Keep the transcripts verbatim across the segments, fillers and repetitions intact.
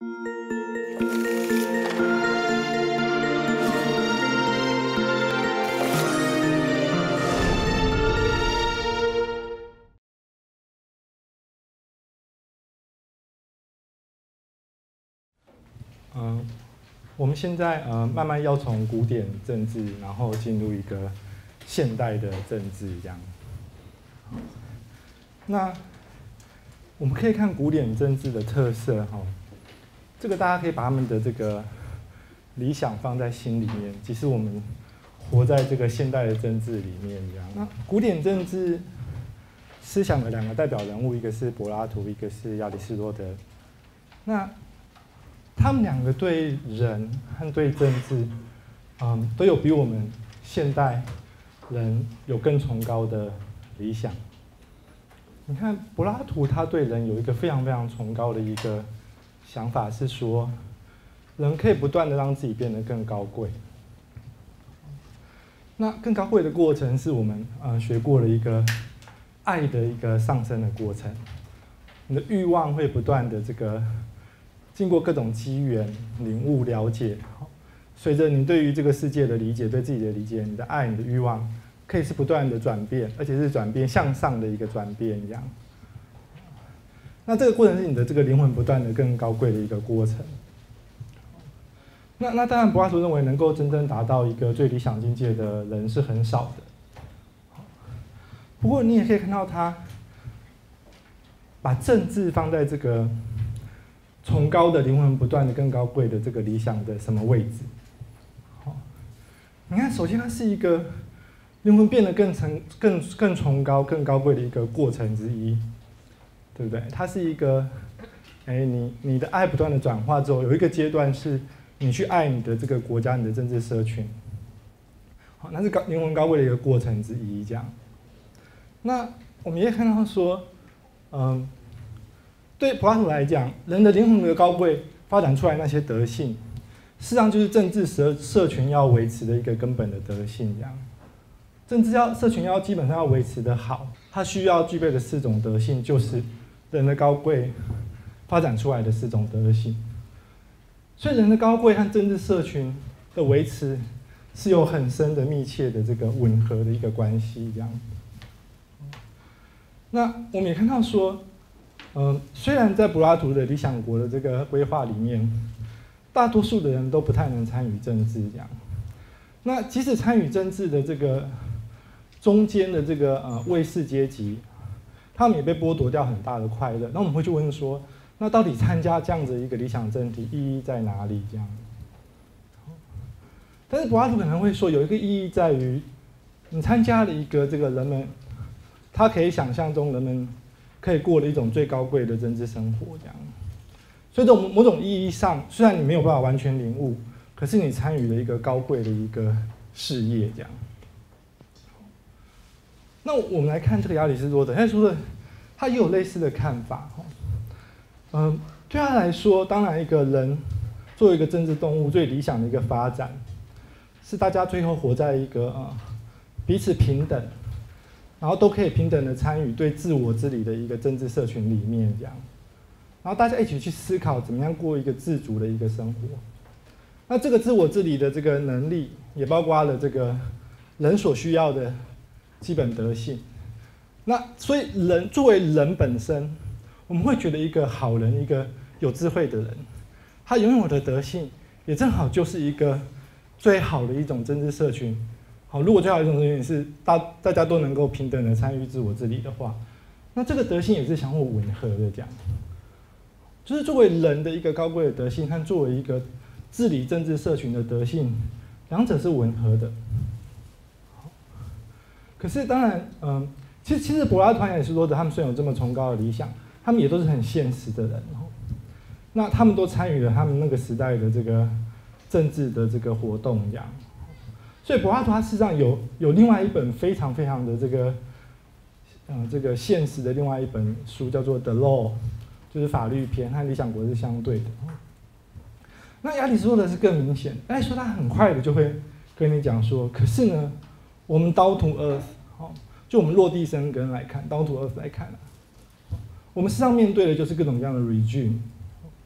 嗯，我们现在呃慢慢要从古典政治，然后进入一个现代的政治这样。那我们可以看古典政治的特色哈，这个大家可以把他们的这个理想放在心里面。其实我们活在这个现代的政治里面这样。那古典政治思想的两个代表人物，一个是柏拉图，一个是亚里士多德。那他们两个对人和对政治，嗯，都有比我们现代人有更崇高的理想。你看柏拉图，他对人有一个非常非常崇高的一个想法，是说人可以不断的让自己变得更高贵。那更高贵的过程是我们呃学过了一个爱的一个上升的过程，你的欲望会不断的这个。经过各种机缘、领悟、了解，随着你对于这个世界的理解、对自己的理解，你的爱、你的欲望，可以是不断的转变，而且是转变向上的一个转变一样。那这个过程是你的这个灵魂不断的更高贵的一个过程。那那当然，柏拉图认为能够真正达到一个最理想境界的人是很少的。不过你也可以看到他把政治放在这个。崇高的灵魂不断的更高贵的这个理想的什么位置？好，你看，首先它是一个灵魂变得更成、更更崇高、更高贵的一个过程之一，对不对？它是一个，哎，你你的爱不断的转化之后，有一个阶段是你去爱你的这个国家、你的政治社群，好，那是高灵魂高贵的一个过程之一，这样。那我们也看到说，嗯。对柏拉图来讲，人的灵魂的高贵发展出来那些德性，事实上就是政治社社群要维持的一个根本的德性。这样，政治要社群要基本上要维持的好，它需要具备的四种德性，就是人的高贵发展出来的四种德性。所以，人的高贵和政治社群的维持是有很深的、密切的这个吻合的一个关系。这样，那我们也看到说。嗯，虽然在柏拉图的理想国的这个规划里面，大多数的人都不太能参与政治，这样。那即使参与政治的这个中间的这个呃卫士阶级，他们也被剥夺掉很大的快乐。那我们会去问说，那到底参加这样子一个理想政体意义在哪里？这样。但是柏拉图可能会说，有一个意义在于，你参加了一个这个人们，他可以想象中人们。可以过的一种最高贵的政治生活，这样。所以，从某种意义上，虽然你没有办法完全领悟，可是你参与了一个高贵的一个事业，这样。那我们来看这个亚里士多德，他说的，他也有类似的看法。嗯，对他来说，当然一个人作为一个政治动物，最理想的一个发展，是大家最后活在一个呃彼此平等。然后都可以平等的参与对自我治理的一个政治社群里面，这样，然后大家一起去思考怎么样过一个自主的一个生活。那这个自我治理的这个能力，也包括了这个人所需要的基本德性。那所以人作为人本身，我们会觉得一个好人，一个有智慧的人，他拥有的德性，也正好就是一个最好的一种政治社群。好，如果最好的一种德性是大大家都能够平等的参与自我治理的话，那这个德性也是相互吻合的，这样。就是作为人的一个高贵的德性，和作为一个治理政治社群的德性，两者是吻合的。可是当然，嗯，其实其实柏拉图和亚里士多德他们虽然有这么崇高的理想，他们也都是很现实的人。那他们都参与了他们那个时代的这个政治的这个活动，这样。所以柏拉图他事实上有有另外一本非常非常的这个，呃，这个现实的另外一本书叫做《The Law》，就是法律篇，和《理想国》是相对的。那亚里士多德是更明显，亚里士多德他很快的就会跟你讲说，可是呢，我们 down to earth， 好，就我们落地生根来看 ，down to earth 来看啊，我们实际上面对的就是各种各样的 regime。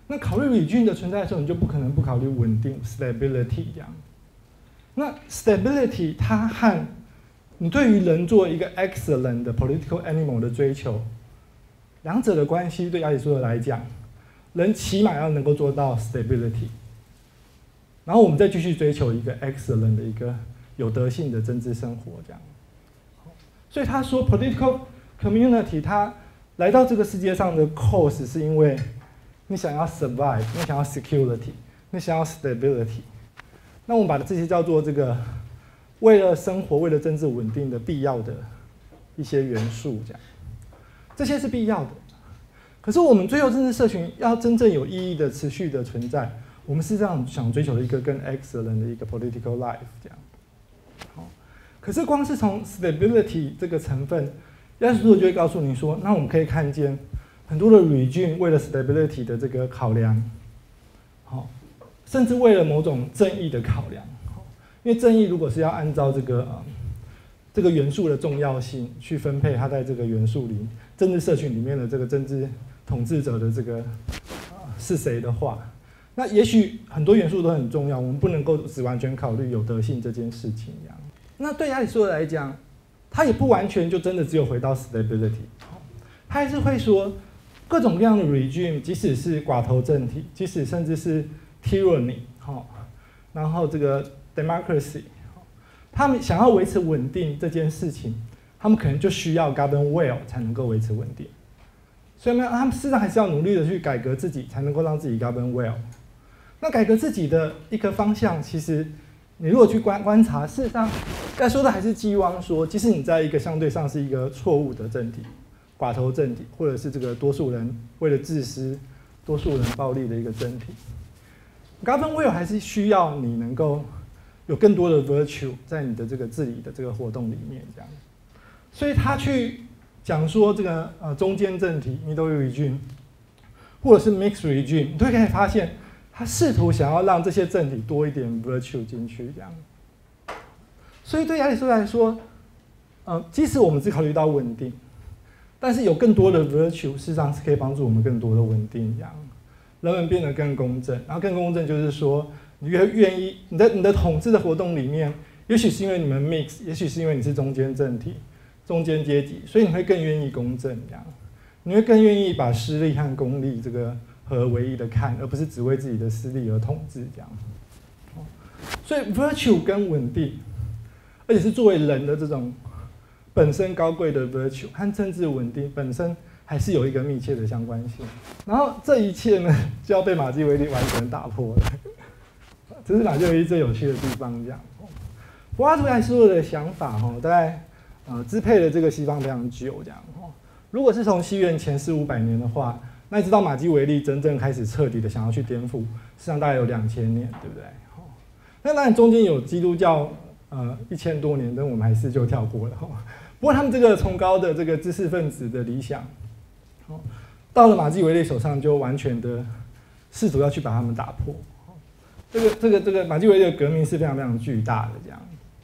那考虑 regime 的存在的时候，你就不可能不考虑稳定 stability 这样。那 stability 它和你对于人做一个 excellent 的 political animal 的追求，两者的关系对亚里士多德来讲，人起码要能够做到 stability， 然后我们再继续追求一个 excellent 的一个有德性的政治生活这样。所以他说 political community 它来到这个世界上的 cause 是因为你想要 survive， 你想要 security， 你想要 stability。那我们把这些叫做这个为了生活、为了政治稳定的必要的一些元素，这样，这些是必要的。可是我们追求政治社群要真正有意义的、持续的存在，我们是这样想追求一个更 excellent 的一个 political life， 这样。好，可是光是从 stability 这个成分，亚里士多德就会告诉你说，那我们可以看见很多的 regime 为了 stability 的这个考量，好。甚至为了某种正义的考量，因为正义如果是要按照这个、呃、这个元素的重要性去分配它在这个元素里政治社群里面的这个政治统治者的这个、呃、是谁的话，那也许很多元素都很重要，我们不能够只完全考虑有德性这件事情这样。那对亚里士多德来讲，他也不完全就真的只有回到 stability， 他还是会说各种各样的 regime， 即使是寡头政体，即使甚至是tyranny， 然后这个 democracy， 他们想要维持稳定这件事情，他们可能就需要 govern well 才能够维持稳定。所以他们事实上还是要努力的去改革自己，才能够让自己 govern well。那改革自己的一个方向，其实你如果去观观察，事实上该说的还是寄望说，即使你在一个相对上是一个错误的政体，寡头政体，或者是这个多数人为了自私、多数人暴力的一个政体。govern well 还是需要你能够有更多的 virtue 在你的这个治理的这个活动里面，这样。所以他去讲说这个呃中间政体 middle regime， 或者是 mixed regime， 你都可以发现他试图想要让这些政体多一点 virtue 进去，这样。所以对亚里士多德来说，呃，即使我们只考虑到稳定，但是有更多的 virtue， 事实上是可以帮助我们更多的稳定，这样。人们变得更公正，然后更公正就是说，你越愿意你在你的统治的活动里面，也许是因为你们 mix， 也许是因为你是中间政体、中间阶级，所以你会更愿意公正这样，你会更愿意把私利和公利这个合而为一的看，而不是只为自己的私利而统治这样。所以 virtue 跟稳定，而且是作为人的这种本身高贵的 virtue 和政治稳定本身。还是有一个密切的相关性，然后这一切呢，就要被马基维利完全打破了。这是马基维利最有趣的地方，这样。柏拉图亚里士多德的想法，哈，大概呃支配了这个西方非常久，这样。如果是从西元前四五百年的话，那一直到马基维利真正开始彻底的想要去颠覆，实际上大概有两千年，对不对？那当然中间有基督教呃一千多年，但我们还是就跳过了哈。不过他们这个崇高的这个知识分子的理想。到了马基维利手上，就完全的试图要去把他们打破。这个这个这个马基维利的革命是非常非常巨大的，这样。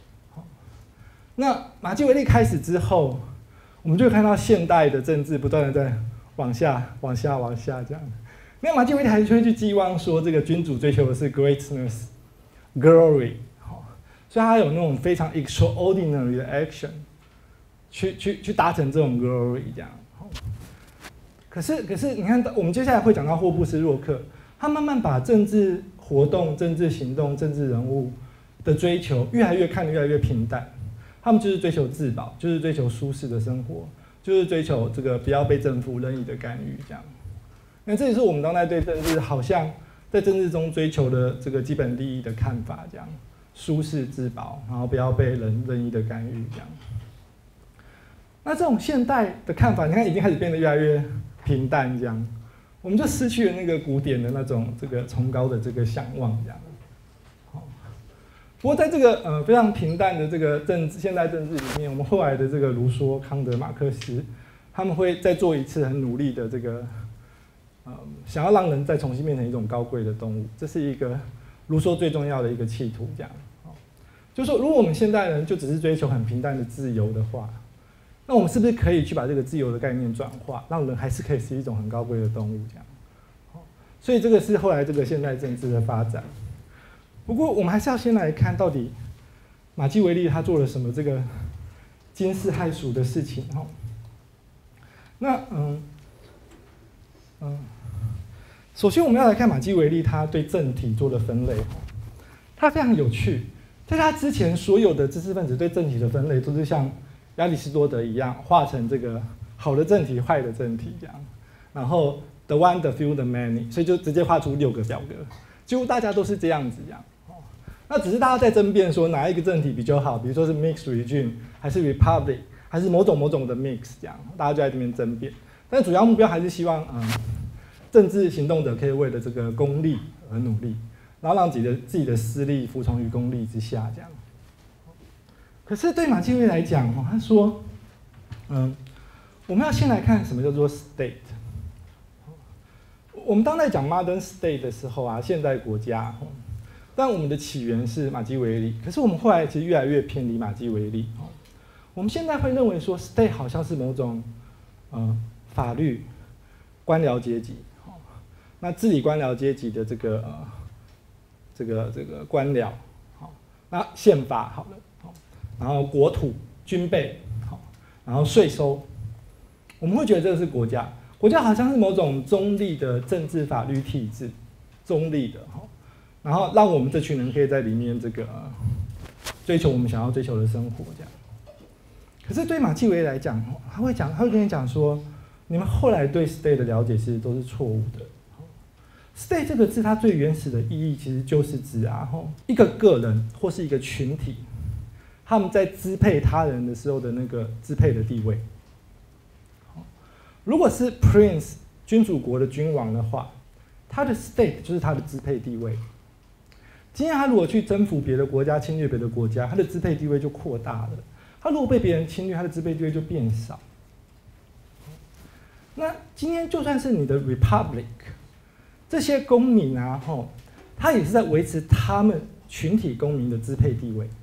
那马基维利开始之后，我们就会看到现代的政治不断的在往下、往下、往下这样。那马基维利还是会去寄望说，这个君主追求的是 greatness、glory， 所以他有那种非常 extraordinary 的 action， 去去去达成这种 glory 这样。可是，可是，你看，我们接下来会讲到霍布斯洛克，他慢慢把政治活动、政治行动、政治人物的追求越来越看得越来越平淡。他们就是追求自保，就是追求舒适的生活，就是追求这个不要被政府任意的干预这样。那这也是我们当代对政治好像在政治中追求的这个基本利益的看法，这样舒适自保，然后不要被人任意的干预这样。那这种现代的看法，你看已经开始变得越来越平淡，这样，我们就失去了那个古典的那种这个崇高的这个向往，这样。好，不过在这个呃非常平淡的这个政治现代政治里面，我们后来的这个卢梭、康德、马克思，他们会再做一次很努力的这个，呃，想要让人再重新变成一种高贵的动物，这是一个卢梭最重要的一个企图，这样。好，就是说，如果我们现代人就只是追求很平淡的自由的话，那我们是不是可以去把这个自由的概念转化，让人还是可以是一种很高贵的动物这样？ 所以这个是后来这个现代政治的发展。不过我们还是要先来看到底马基维利他做了什么这个惊世骇俗的事情哈。那嗯嗯，首先我们要来看马基维利他对政体做的分类，他非常有趣。在他之前，所有的知识分子对政体的分类都是像亚里士多德一样，画成这个好的政体、坏的政体这样。然后 the one, the few, the many， 所以就直接画出六个表格，几乎大家都是这样子这样。那只是大家在争辩说哪一个政体比较好，比如说是 mixed regime 还是 republic， 还是某种某种的 mix 这样，大家就在这边争辩。但主要目标还是希望，嗯，政治行动者可以为了这个公利而努力。然后让自己的自己的私利服从于公利之下，这样。可是对马基维利来讲，哦，他说，嗯，我们要先来看什么叫做 state。我们当在讲 modern state 的时候啊，现代国家，但我们的起源是马基维利，可是我们后来其实越来越偏离马基维利。我们现在会认为说 state 好像是某种，呃，法律、官僚阶级，那治理官僚阶级的这个呃。这个这个官僚，好，那宪法好了，好，然后国土、军备，好，然后税收，我们会觉得这个是国家，国家好像是某种中立的政治法律体制，中立的，好，然后让我们这群人可以在里面这个追求我们想要追求的生活，这样。可是对马基维利来讲，他会讲，他会跟你讲说，你们后来对 state 的了解其实都是错误的。state 这个字，它最原始的意义其实就是指啊，一个个人或是一个群体，他们在支配他人的时候的那个支配的地位。如果是 prince 君主国的君王的话，他的 state 就是他的支配地位。今天他如果去征服别的国家、侵略别的国家，他的支配地位就扩大了。他如果被别人侵略，他的支配地位就变少。那今天就算是你的 republic。这些公民啊，吼，他也是在维持他们群体公民的支配地位。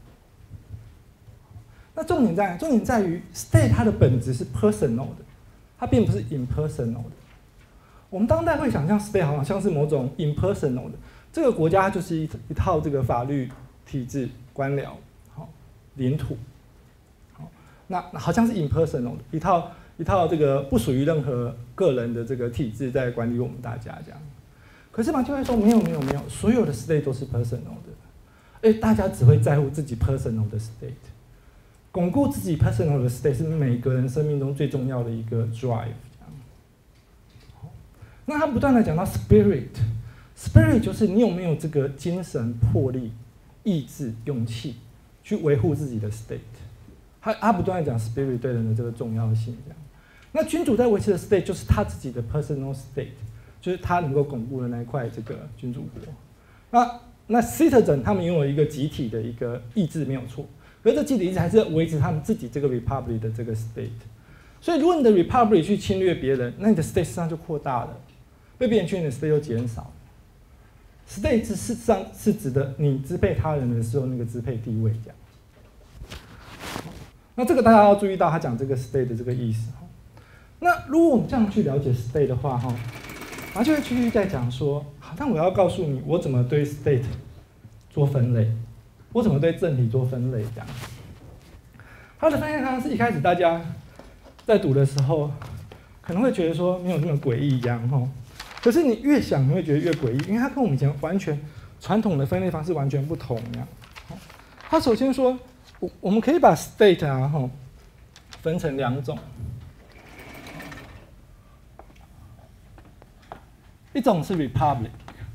那重点在重点在于 ，state 它的本质是 personal 的，它并不是 impersonal 的。我们当代会想象 state 好像是某种 impersonal 的，这个国家就是一一套这个法律体制、官僚、好领土，好，那好像是 impersonal 的一套一套这个不属于任何个人的这个体制在管理我们大家这样。可是马基维利说没有没有没有，所有的 state 都是 personal 的，而大家只会在乎自己 personal 的 state， 巩固自己 personal 的 state 是每个人生命中最重要的一个 drive。那他不断的讲到 spirit，spirit 就是你有没有这个精神魄力、意志、勇气去维护自己的 state。他他不断的讲 spirit 对人的这个重要性这样。那君主在维持的 state 就是他自己的 personal state。就是他能够巩固的那一块这个君主国，那那 citizen 他们拥有一个集体的一个意志没有错，可是这集体意志还是维持他们自己这个 republic 的这个 state。所以如果你的 republic 去侵略别人，那你的 state 实际上就扩大了，被别人侵略的 state 就减少了。state 事实上是指的你支配他人的时候那个支配地位这样。那这个大家要注意到他讲这个 state 的这个意思。那如果我们这样去了解 state 的话，哈。然后就会继续在讲说，好，那我要告诉你，我怎么对 state 做分类，我怎么对政体做分类，这样。他的分类方式一开始大家在读的时候，可能会觉得说没有那么诡异这样吼，可是你越想，你会觉得越诡异，因为它跟我们以前完全传统的分类方式完全不同这样。他首先说，我我们可以把 state 啊吼分成两种。一种是 republic，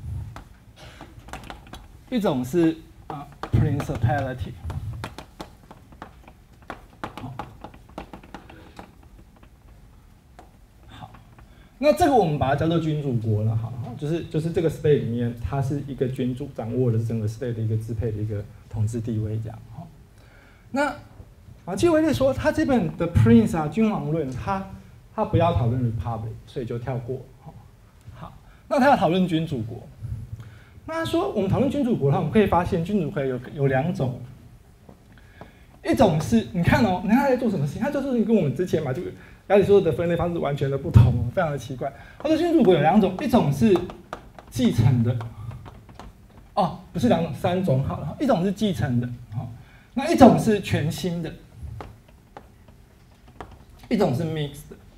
一种是啊 principality。好，那这个我们把它叫做君主国了，好，就是就是这个 state 里面，它是一个君主掌握了整个 state 的一个支配的一个统治地位这样。好，那马基维利说，他这本的 Prince 啊君王论，他他不要讨论 republic， 所以就跳过。那他要讨论君主国，那他说我们讨论君主国的话，我们可以发现君主国有有两种，一种是你看哦，你看他在做什么事情，他就是跟我们之前嘛，就亚里士多德的分类方式完全的不同，非常的奇怪。他说君主国有两种，一种是继承的，哦，不是两种，三种好了，一种是继承的，好，那一种是全新的，一种是 mixed 的。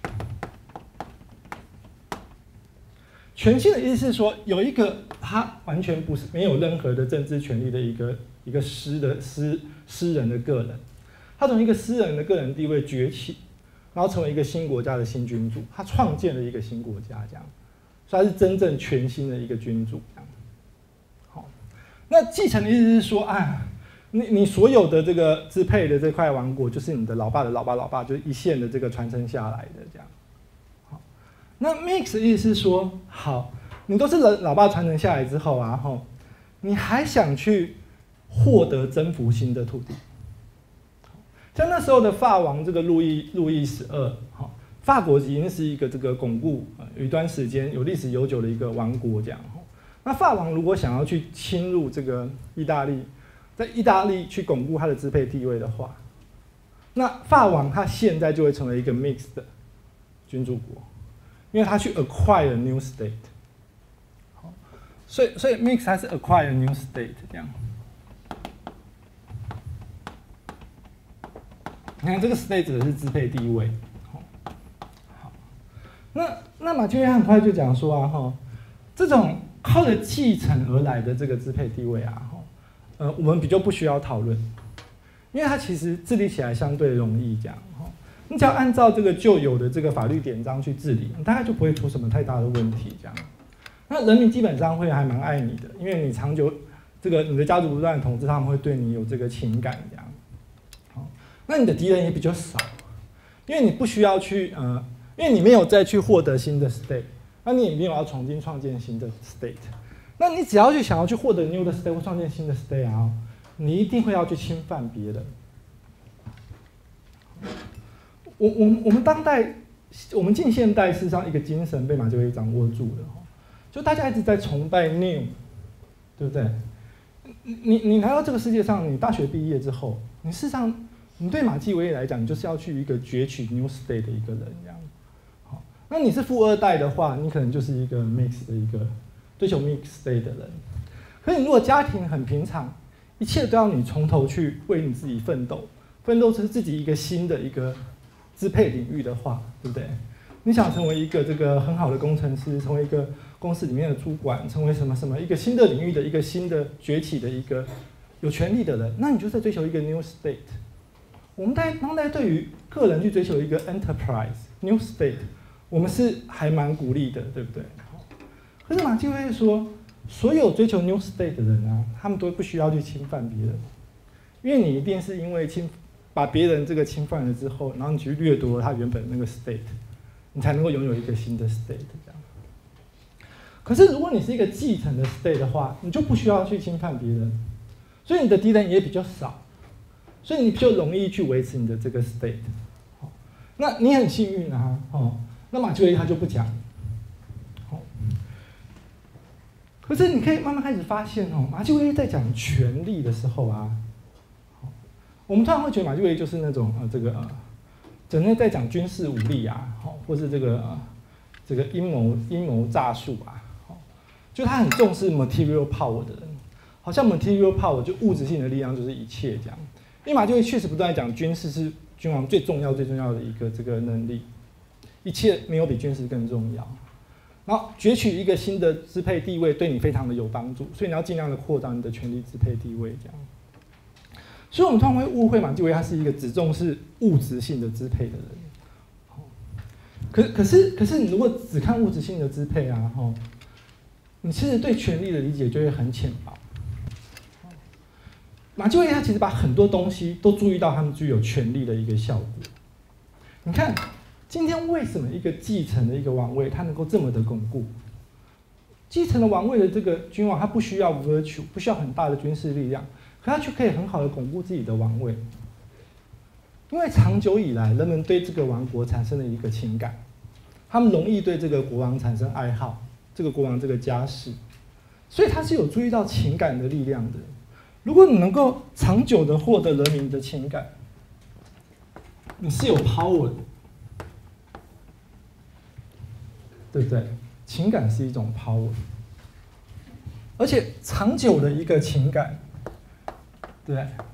全新的意思是说，有一个他完全不是没有任何的政治权利的一个一个私的私私人的个人，他从一个私人的个人地位崛起，然后成为一个新国家的新君主，他创建了一个新国家，这样，所以他是真正全新的一个君主，这样。好，那继承的意思是说，啊，你你所有的这个支配的这块王国，就是你的老爸的老爸老爸，就是一线的这个传承下来的这样。那 mix 的意思是说，好，你都是老爸传承下来之后啊，吼，你还想去获得征服新的土地？像那时候的法王这个路易路易十二，哈，法国已经是一个这个巩固有一段时间有历史悠久的一个王国这样。那法王如果想要去侵入这个意大利，在意大利去巩固他的支配地位的话，那法王他现在就会成为一个 mixed 的君主国。因为他去 acquire new state， 好，所以所以 mix 它是 acquire new state 这样。你看这个 state 指的是支配地位，好，好，那那马基维很快就讲说啊，哈，这种靠着继承而来的这个支配地位啊，哈，呃，我们比较不需要讨论，因为它其实治理起来相对容易，这样。你只要按照这个旧有的这个法律典章去治理，大概就不会出什么太大的问题。这样，那人民基本上会还蛮爱你的，因为你长久这个你的家族不断的统治，他们会对你有这个情感。这样，好，那你的敌人也比较少，因为你不需要去呃，因为你没有再去获得新的 state， 那你也没有要重新创建新的 state， 那你只要去想要去获得 new 的 state 或创建新的 state 啊，你一定会要去侵犯别人。我我我们当代，我们近现代事实上一个精神被马基维掌握住了，就大家一直在崇拜 new， 对不对？你你来到这个世界上，你大学毕业之后，你事实上，你对马基维来讲，你就是要去一个攫取 new state 的一个人，这样。好，那你是富二代的话，你可能就是一个 mix 的一个追求 mix state 的人。可是你如果家庭很平常，一切都要你从头去为你自己奋斗，奋斗出自己一个新的一个支配领域的话，对不对？你想成为一个这个很好的工程师，成为一个公司里面的主管，成为什么什么一个新的领域的一个新的崛起的一个有权利的人，那你就在追求一个 new state。我们在当代对于个人去追求一个 enterprise new state， 我们是还蛮鼓励的，对不对？可是马基维说，所有追求 new state 的人啊，他们都不需要去侵犯别人，因为你一定是因为侵把别人这个侵犯了之后，然后你去掠夺了他原本那个 state， 你才能够拥有一个新的 state 这样。可是如果你是一个继承的 state 的话，你就不需要去侵犯别人，所以你的敌人也比较少，所以你就容易去维持你的这个 state。那你很幸运啊，哦，那马基维他就不讲。可是你可以慢慢开始发现哦，马基维在讲权力的时候啊，我们突然会觉得马基维就是那种呃这个呃，整天在讲军事武力啊，好，或是这个呃这个阴谋阴谋诈术啊，好，就他很重视 material power 的人，好像 material power 就物质性的力量就是一切这样。因为马基维确实不断讲军事是君王最重要最重要的一个这个能力，一切没有比军事更重要。然后攫取一个新的支配地位，对你非常的有帮助，所以你要尽量的扩张你的权力支配地位，这样。所以我们通常会误会马基维他是一个只重视物质性的支配的人。可可是可是你如果只看物质性的支配啊，吼，你其实对权力的理解就会很浅薄。马基维他其实把很多东西都注意到他们具有权力的一个效果。你看。今天为什么一个继承的一个王位，它能够这么的巩固？继承了王位的这个君王，他不需要 virtue， 不需要很大的军事力量，可他却可以很好的巩固自己的王位。因为长久以来，人们对这个王国产生了一个情感，他们容易对这个国王产生爱好，这个国王这个家世，所以他是有注意到情感的力量的。如果你能够长久的获得人民的情感，你是有 power 的。对不对？情感是一种 power。 而且长久的一个情感，对。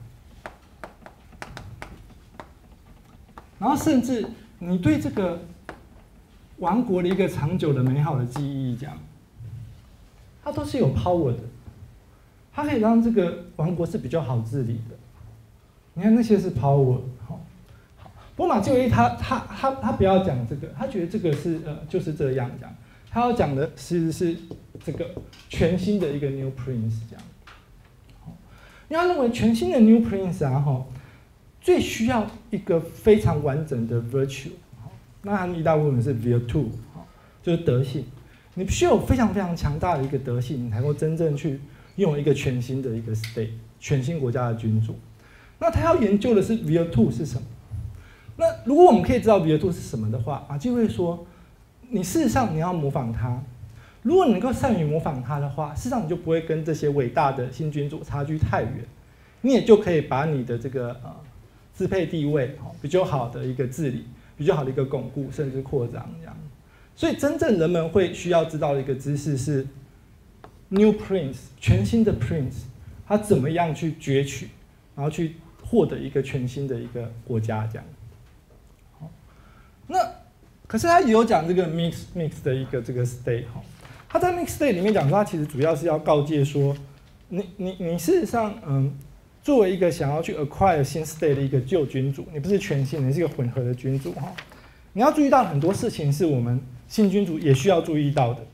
然后甚至你对这个王国的一个长久的美好的记忆，这样，它都是有 power 的，它可以让这个王国是比较好治理的。你看那些是 power， 好，好。不过马基维利他他他他不要讲这个，他觉得这个是呃就是这样讲，他要讲的其实是这个全新的一个 new prince 这样。因为他认为全新的 new prince 啊，哈，最需要一个非常完整的 virtue。那他们意大利文是 virtu， 就是德性。你必须有非常非常强大的一个德性，你才能够真正去拥有一个全新的一个 state， 全新国家的君主。那他要研究的是 virtu 是什么？那如果我们可以知道 virtu 是什么的话，啊，就会说，你事实上你要模仿他。如果你能够善于模仿他的话，事实上你就不会跟这些伟大的新君主差距太远，你也就可以把你的这个呃支配地位比较好的一个治理。比较好的一个巩固，甚至扩张这样，所以真正人们会需要知道的一个知识是 New Prince 全新的 Prince， 他怎么样去攫取，然后去获得一个全新的一个国家这样。好，那可是他也有讲这个 mix mix 的一个这个 state 哈，他在 mix state 里面讲说，他其实主要是要告诫说，你你你事实上嗯。作为一个想要去 acquire 新 state 的一个旧君主，你不是全新的，你是一个混合的君主哈。你要注意到很多事情是我们新君主也需要注意到的。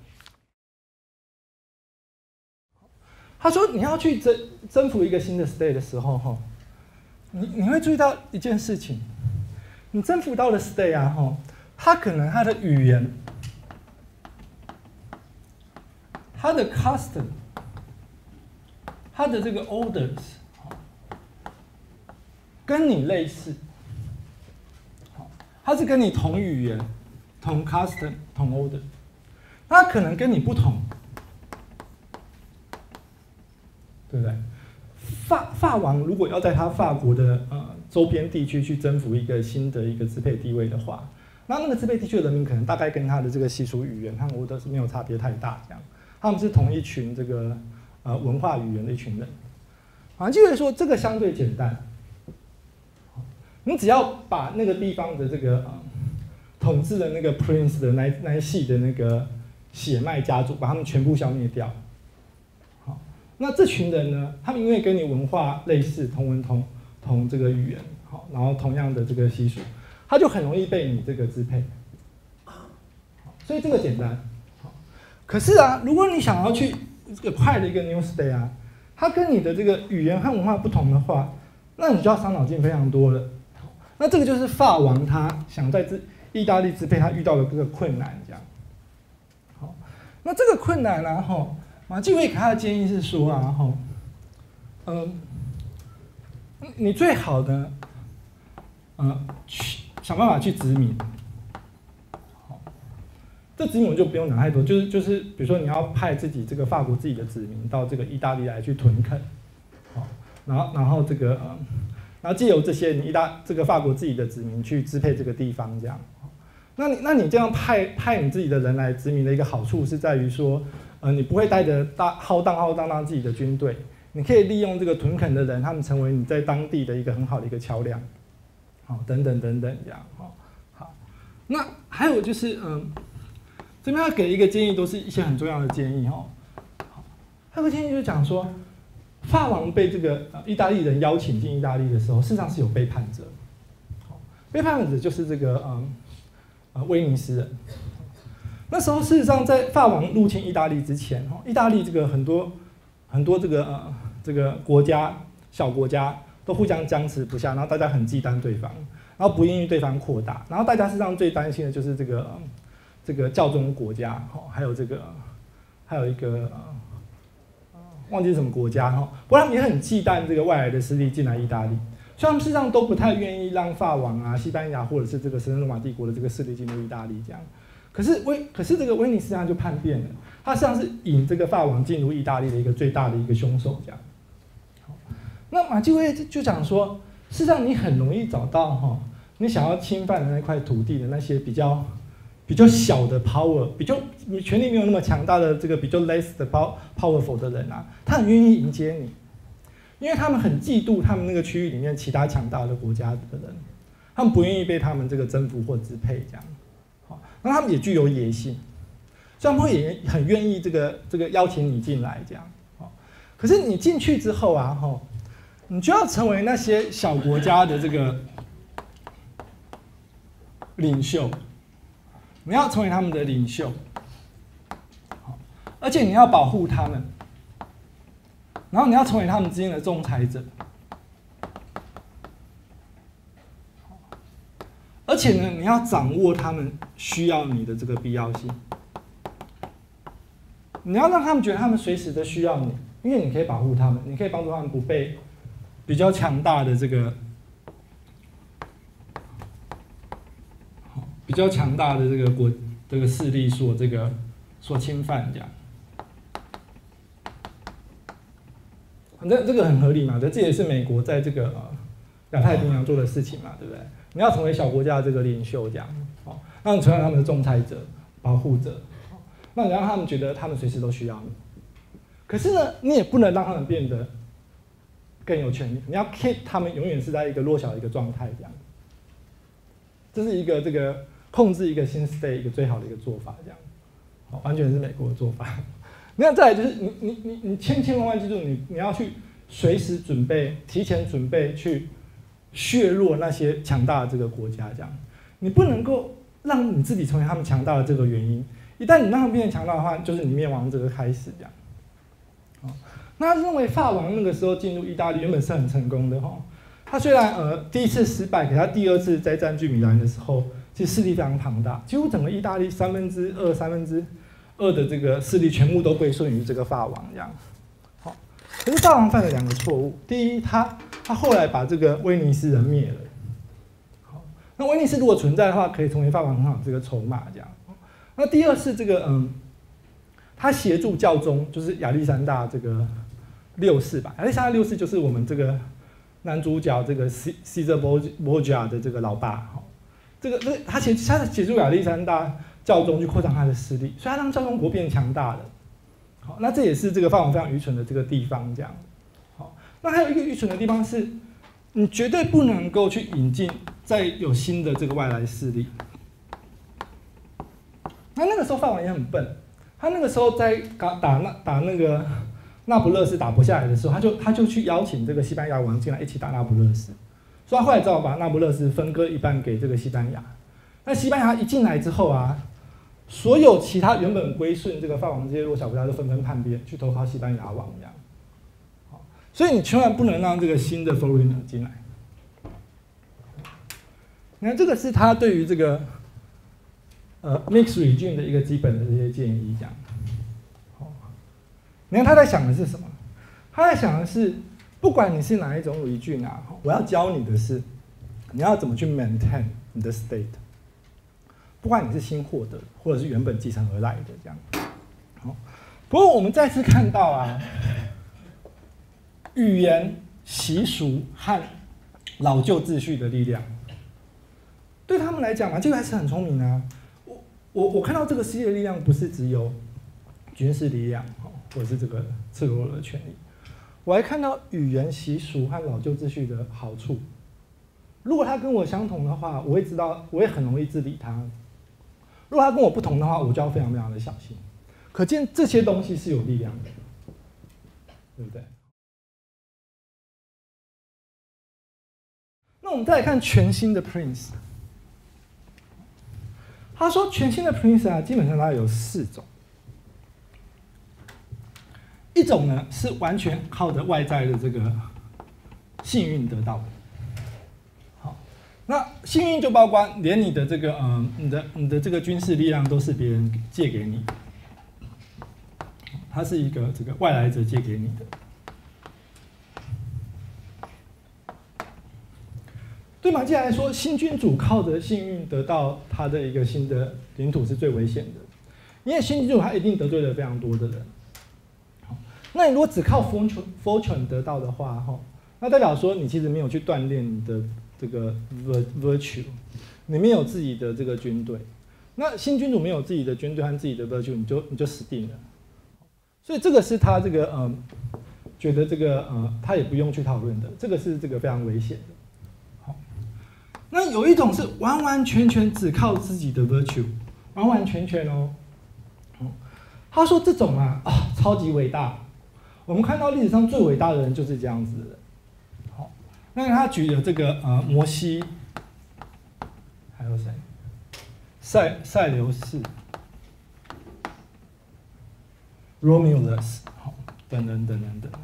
他说你要去征征服一个新的 state 的时候哈，你你会注意到一件事情，你征服到的 state 啊哈，它可能它的语言、它的 custom、它的这个 orders。跟你类似，它是跟你同语言、同 custom、同 order， 它可能跟你不同，对不对？法法王如果要在他法国的呃周边地区去征服一个新的一个支配地位的话，那那个支配地区的人民可能大概跟他的这个习俗语言和 order 是没有差别太大，这样，他们是同一群这个呃文化语言的一群人，啊，就会说这个相对简单。你只要把那个地方的这个呃统治的那个 prince 的那那一系的那个血脉家族，把他们全部消灭掉。好，那这群人呢，他们因为跟你文化类似，同文同同这个语言，好，然后同样的这个习俗，他就很容易被你这个支配。所以这个简单。可是啊，如果你想要去这个快的一个 new state 啊，它跟你的这个语言和文化不同的话，那你就要伤脑筋非常多了。那这个就是法王他想在意大利支配他遇到的这个困难，这样。好，那这个困难呢，哈，马基维利给他的建议是说啊，哈，嗯，你最好的，呃，去想办法去殖民。好，这殖民我就不用讲太多，就是就是，比如说你要派自己这个法国自己的子民到这个意大利来去屯垦，好，然后然后这个呃。然后借由这些你意大这个法国自己的子民去支配这个地方，这样，那你那你这样派派你自己的人来殖民的一个好处是在于说，呃，你不会带着大浩荡浩荡荡自己的军队，你可以利用这个屯垦的人，他们成为你在当地的一个很好的一个桥梁，好，等等等等这样，好，好，那还有就是，嗯，这边要给一个建议，都是一些很重要的建议哈，好，还有个建议就是讲说。法王被这个呃意大利人邀请进意大利的时候，事实上是有背叛者。背叛者就是这个嗯呃威尼斯人。那时候事实上在法王入侵意大利之前，意大利这个很多很多这个呃这个国家小国家都互相僵持不下，然后大家很忌惮对方，然后不愿意对方扩大，然后大家事实上最担心的就是这个、呃、这个教宗国家，还有这个还有一个。呃忘记是什么国家哈，不过他们也很忌惮这个外来的势力进来意大利，所以他们事实上都不太愿意让法王啊、西班牙或者是这个神圣罗马帝国的这个势力进入意大利这样。可是威，可是这个威尼斯他就叛变了，他实际上是引这个法王进入意大利的一个最大的一个凶手这样。那马基维利就讲说，事实上你很容易找到哈，你想要侵犯的那块土地的那些比较比较小的 power， 比较权力没有那么强大的这个比较 less 的 powerful 的人啊，他很愿意迎接你，因为他们很嫉妒他们那个区域里面其他强大的国家的人，他们不愿意被他们这个征服或支配这样。好，那他们也具有野心，所以他们会也很愿意这个这个邀请你进来这样。好，可是你进去之后啊，哈，你就要成为那些小国家的这个领袖。你要成为他们的领袖，而且你要保护他们，然后你要成为他们之间的仲裁者，而且呢，你要掌握他们需要你的这个必要性，你要让他们觉得他们随时都需要你，因为你可以保护他们，你可以帮助他们不被比较强大的这个。比较强大的这个国这个势力所这个所侵犯这样，那这个很合理嘛？这也是美国在这个呃亚太平洋做的事情嘛，对不对？你要成为小国家的这个领袖这样，哦，让你成为他们的仲裁者、保护者，那你让他们觉得他们随时都需要你。可是呢，你也不能让他们变得更有权利，你要 keep 他们永远是在一个弱小的一个状态这样。这是一个这个。控制一个新 state 一个最好的一个做法，这样，好，完全是美国的做法。那再来就是你你你你千千万万记住，你你要去随时准备，提前准备去削弱那些强大的这个国家，这样，你不能够让你自己成为他们强大的这个原因。一旦你让他们变成强大的话，就是你灭亡这个开始，这样。好，那他认为法王那个时候进入意大利原本是很成功的哈，他虽然呃第一次失败，可他第二次在占据米兰的时候。其实势力非常庞大，几乎整个意大利三分之二、三分之二的这个势力全部都归顺于这个法王这样。好，可是法王犯了两个错误。第一，他他后来把这个威尼斯人灭了。好，那威尼斯如果存在的话，可以成为法王很好的这个筹码这样。那第二是这个嗯，他协助教宗，就是亚历山大这个六世吧。亚历山大六世就是我们这个男主角这个 Caesar Borgia 的这个老爸。这个这他协他协助亚历山大教宗去扩张他的势力，所以他让教宗国变强大了。好，那这也是这个法王非常愚蠢的这个地方，这样。好，那还有一个愚蠢的地方是，你绝对不能够去引进再有新的这个外来势力。那那个时候法王也很笨，他那个时候在打打那打那个那不勒斯打不下来的时候，他就他就去邀请这个西班牙王进来一起打那不勒斯。所以他后来只好把那不勒斯分割一半给这个西班牙。那西班牙一进来之后啊，所有其他原本归顺这个法王这些弱小国家都纷纷叛变，去投靠西班牙王这样。好，所以你千万不能让这个新的 foreigner 进来。你看，这个是他对于这个呃 mixed regime 的一个基本的这些建议，这样。好，你看他在想的是什么？他在想的是。不管你是哪一种regime啊，我要教你的是，你要怎么去 maintain 你的 state。不管你是新获得，或者是原本继承而来的这样。好，不过我们再次看到啊，语言、习俗和老旧秩序的力量，对他们来讲嘛，这个还是很聪明啊。我我我看到这个世界的力量不是只有军事力量，或者是这个赤裸裸的权利。我还看到语言习俗和老旧秩序的好处。如果他跟我相同的话，我会知道，我会很容易治理他；如果他跟我不同的话，我就要非常非常的小心。可见这些东西是有力量的，对不对？那我们再来看全新的 Prince。他说，全新的 Prince 啊，基本上它有四种。一种呢是完全靠着外在的这个幸运得到的，好，那幸运就包括连你的这个呃你的你的这个军事力量都是别人借给你，它是一个这个外来者借给你的。对马基来说，新君主靠着幸运得到他的一个新的领土是最危险的，因为新君主他一定得罪了非常多的人。那你如果只靠 fortune fortune 得到的话，哈，那代表说你其实没有去锻炼你的这个 virtue， 你没有自己的这个军队， 那新君主没有自己的军队和自己的 virtue， 你就你就死定了。所以这个是他这个嗯，觉得这个呃，他也不用去讨论的，这个是这个非常危险的。好，那有一种是完完全全只靠自己的 virtue， 完完全全哦。他说这种啊啊超级伟大，我们看到历史上最伟大的人就是这样子的人。好，那他举了这个呃摩西，还有谁？塞塞琉士。Romulus， 好，等等等等等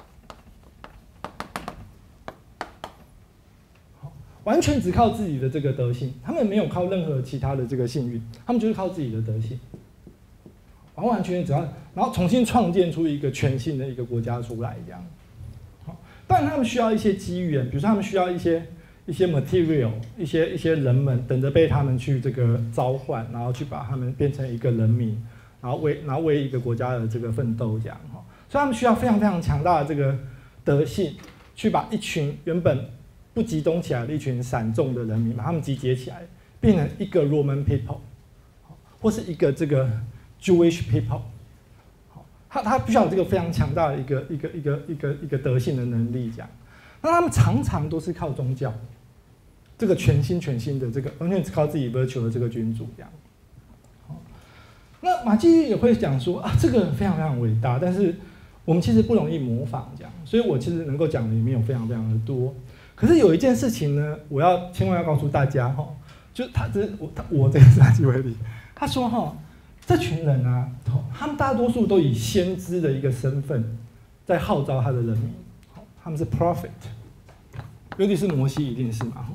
好，完全只靠自己的这个德性，他们没有靠任何其他的这个幸运，他们就是靠自己的德性，完完全全只要，然后重新创建出一个全新的一个国家出来，这样。好，当然他们需要一些机缘，比如说他们需要一些一些 material， 一些一些人们等着被他们去这个召唤，然后去把他们变成一个人民。然后为然后为一个国家的这个奋斗这样哈，所以他们需要非常非常强大的这个德性，去把一群原本不集中起来的一群散众的人民，把他们集结起来，变成一个 Roman people， 或是一个这个 Jewish people， 他他必须要有这个非常强大的一个一个一个一个一个德性的能力这样，那他们常常都是靠宗教，这个全心全心的这个完全只靠自己 virtue 的这个君主这样。那马基也会讲说啊，这个非常非常伟大，但是我们其实不容易模仿这样，所以我其实能够讲的也没有非常非常的多。可是有一件事情呢，我要千万要告诉大家哈，就他这我他我这个是马基维里，他说哈，这群人啊，他们大多数都以先知的一个身份在号召他的人民，他们是 prophet， 尤其是摩西一定是嘛。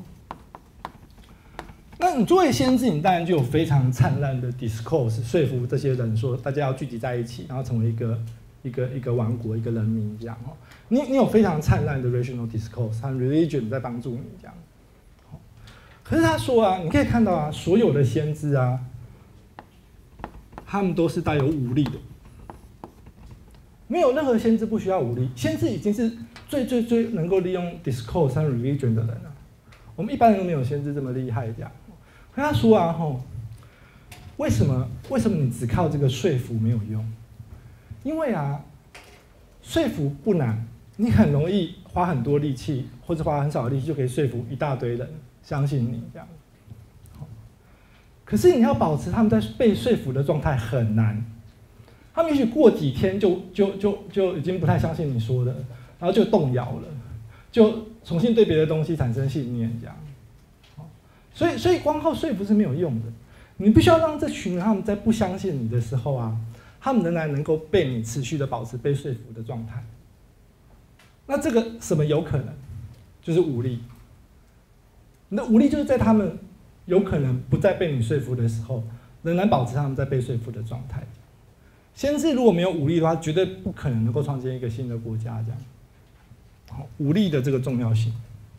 那你作为先知，你当然就有非常灿烂的 discourse 说服这些人说，大家要聚集在一起，然后成为一个一个一个王国、一个人民这样哈。你你有非常灿烂的 rational discourse 和 religion 在帮助你这样。可是他说啊，你可以看到啊，所有的先知啊，他们都是带有武力的，没有任何先知不需要武力。先知已经是最最最能够利用 discourse 和 religion 的人了。我们一般人都没有先知这么厉害这样。可他说啊，吼，为什么为什么你只靠这个说服没有用？因为啊，说服不难，你很容易花很多力气，或者花很少的力气就可以说服一大堆人相信你这样。可是你要保持他们在被说服的状态很难，他们也许过几天就就就就已经不太相信你说的，然后就动摇了，就重新对别的东西产生信念这样。所以，所以光靠说服是没有用的。你必须要让这群人他们在不相信你的时候啊，他们仍然能够被你持续的保持被说服的状态。那这个什么有可能？就是武力。你的武力就是在他们有可能不再被你说服的时候，仍然保持他们在被说服的状态。先知如果没有武力的话，绝对不可能能够创建一个新的国家这样。好，武力的这个重要性。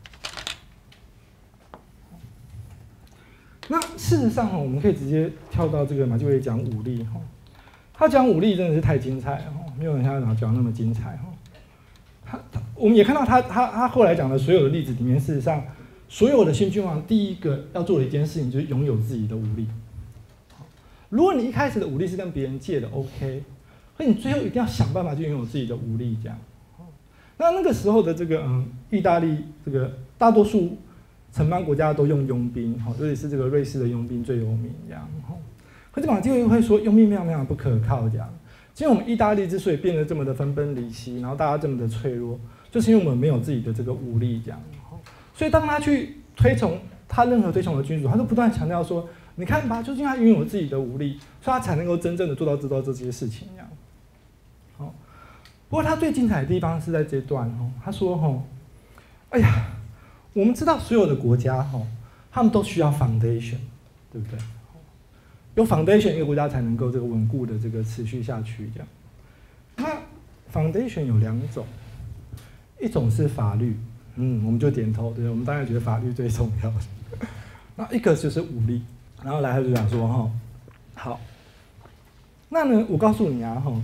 那事实上，我们可以直接跳到这个马基维里讲武力哈，他讲武力真的是太精彩了，没有人像他讲那么精彩哈。他他我们也看到他他他后来讲的所有的例子里面，事实上所有的新君王第一个要做的一件事情就是拥有自己的武力。如果你一开始的武力是跟别人借的 ，OK， 可你最后一定要想办法去拥有自己的武力这样。那那个时候的这个嗯，意大利这个大多数城邦国家都用佣兵，好，尤其是这个瑞士的佣兵最有名这样。可是马基维里会说佣兵非常非常不可靠这样。其实我们意大利之所以变得这么的分崩离析，然后大家这么的脆弱，就是因为我们没有自己的这个武力这样。所以当他去推崇他任何推崇的君主，他都不断强调说，你看吧，就是因为他拥有自己的武力，所以他才能够真正的做到知道这些事情这样。好，不过他最精彩的地方是在这段哦，他说吼，哎呀。我们知道所有的国家哈，他们都需要 foundation， 对不对？有 foundation 一个国家才能够这个稳固的这个持续下去这样。那 foundation 有两种，一种是法律，嗯，我们就点头，对不对？我们当然觉得法律最重要的。那一个就是武力，然后来他就讲说哈，好，那呢，我告诉你啊哈，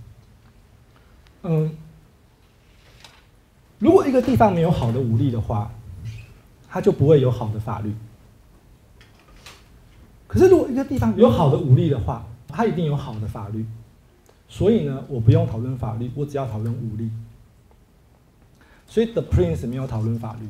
嗯，如果一个地方没有好的武力的话，它就不会有好的法律。 可是如果一个地方有好的武力的话，它一定有好的法律。所以呢，我不用讨论法律，我只要讨论武力。所以 The Prince 没有讨论法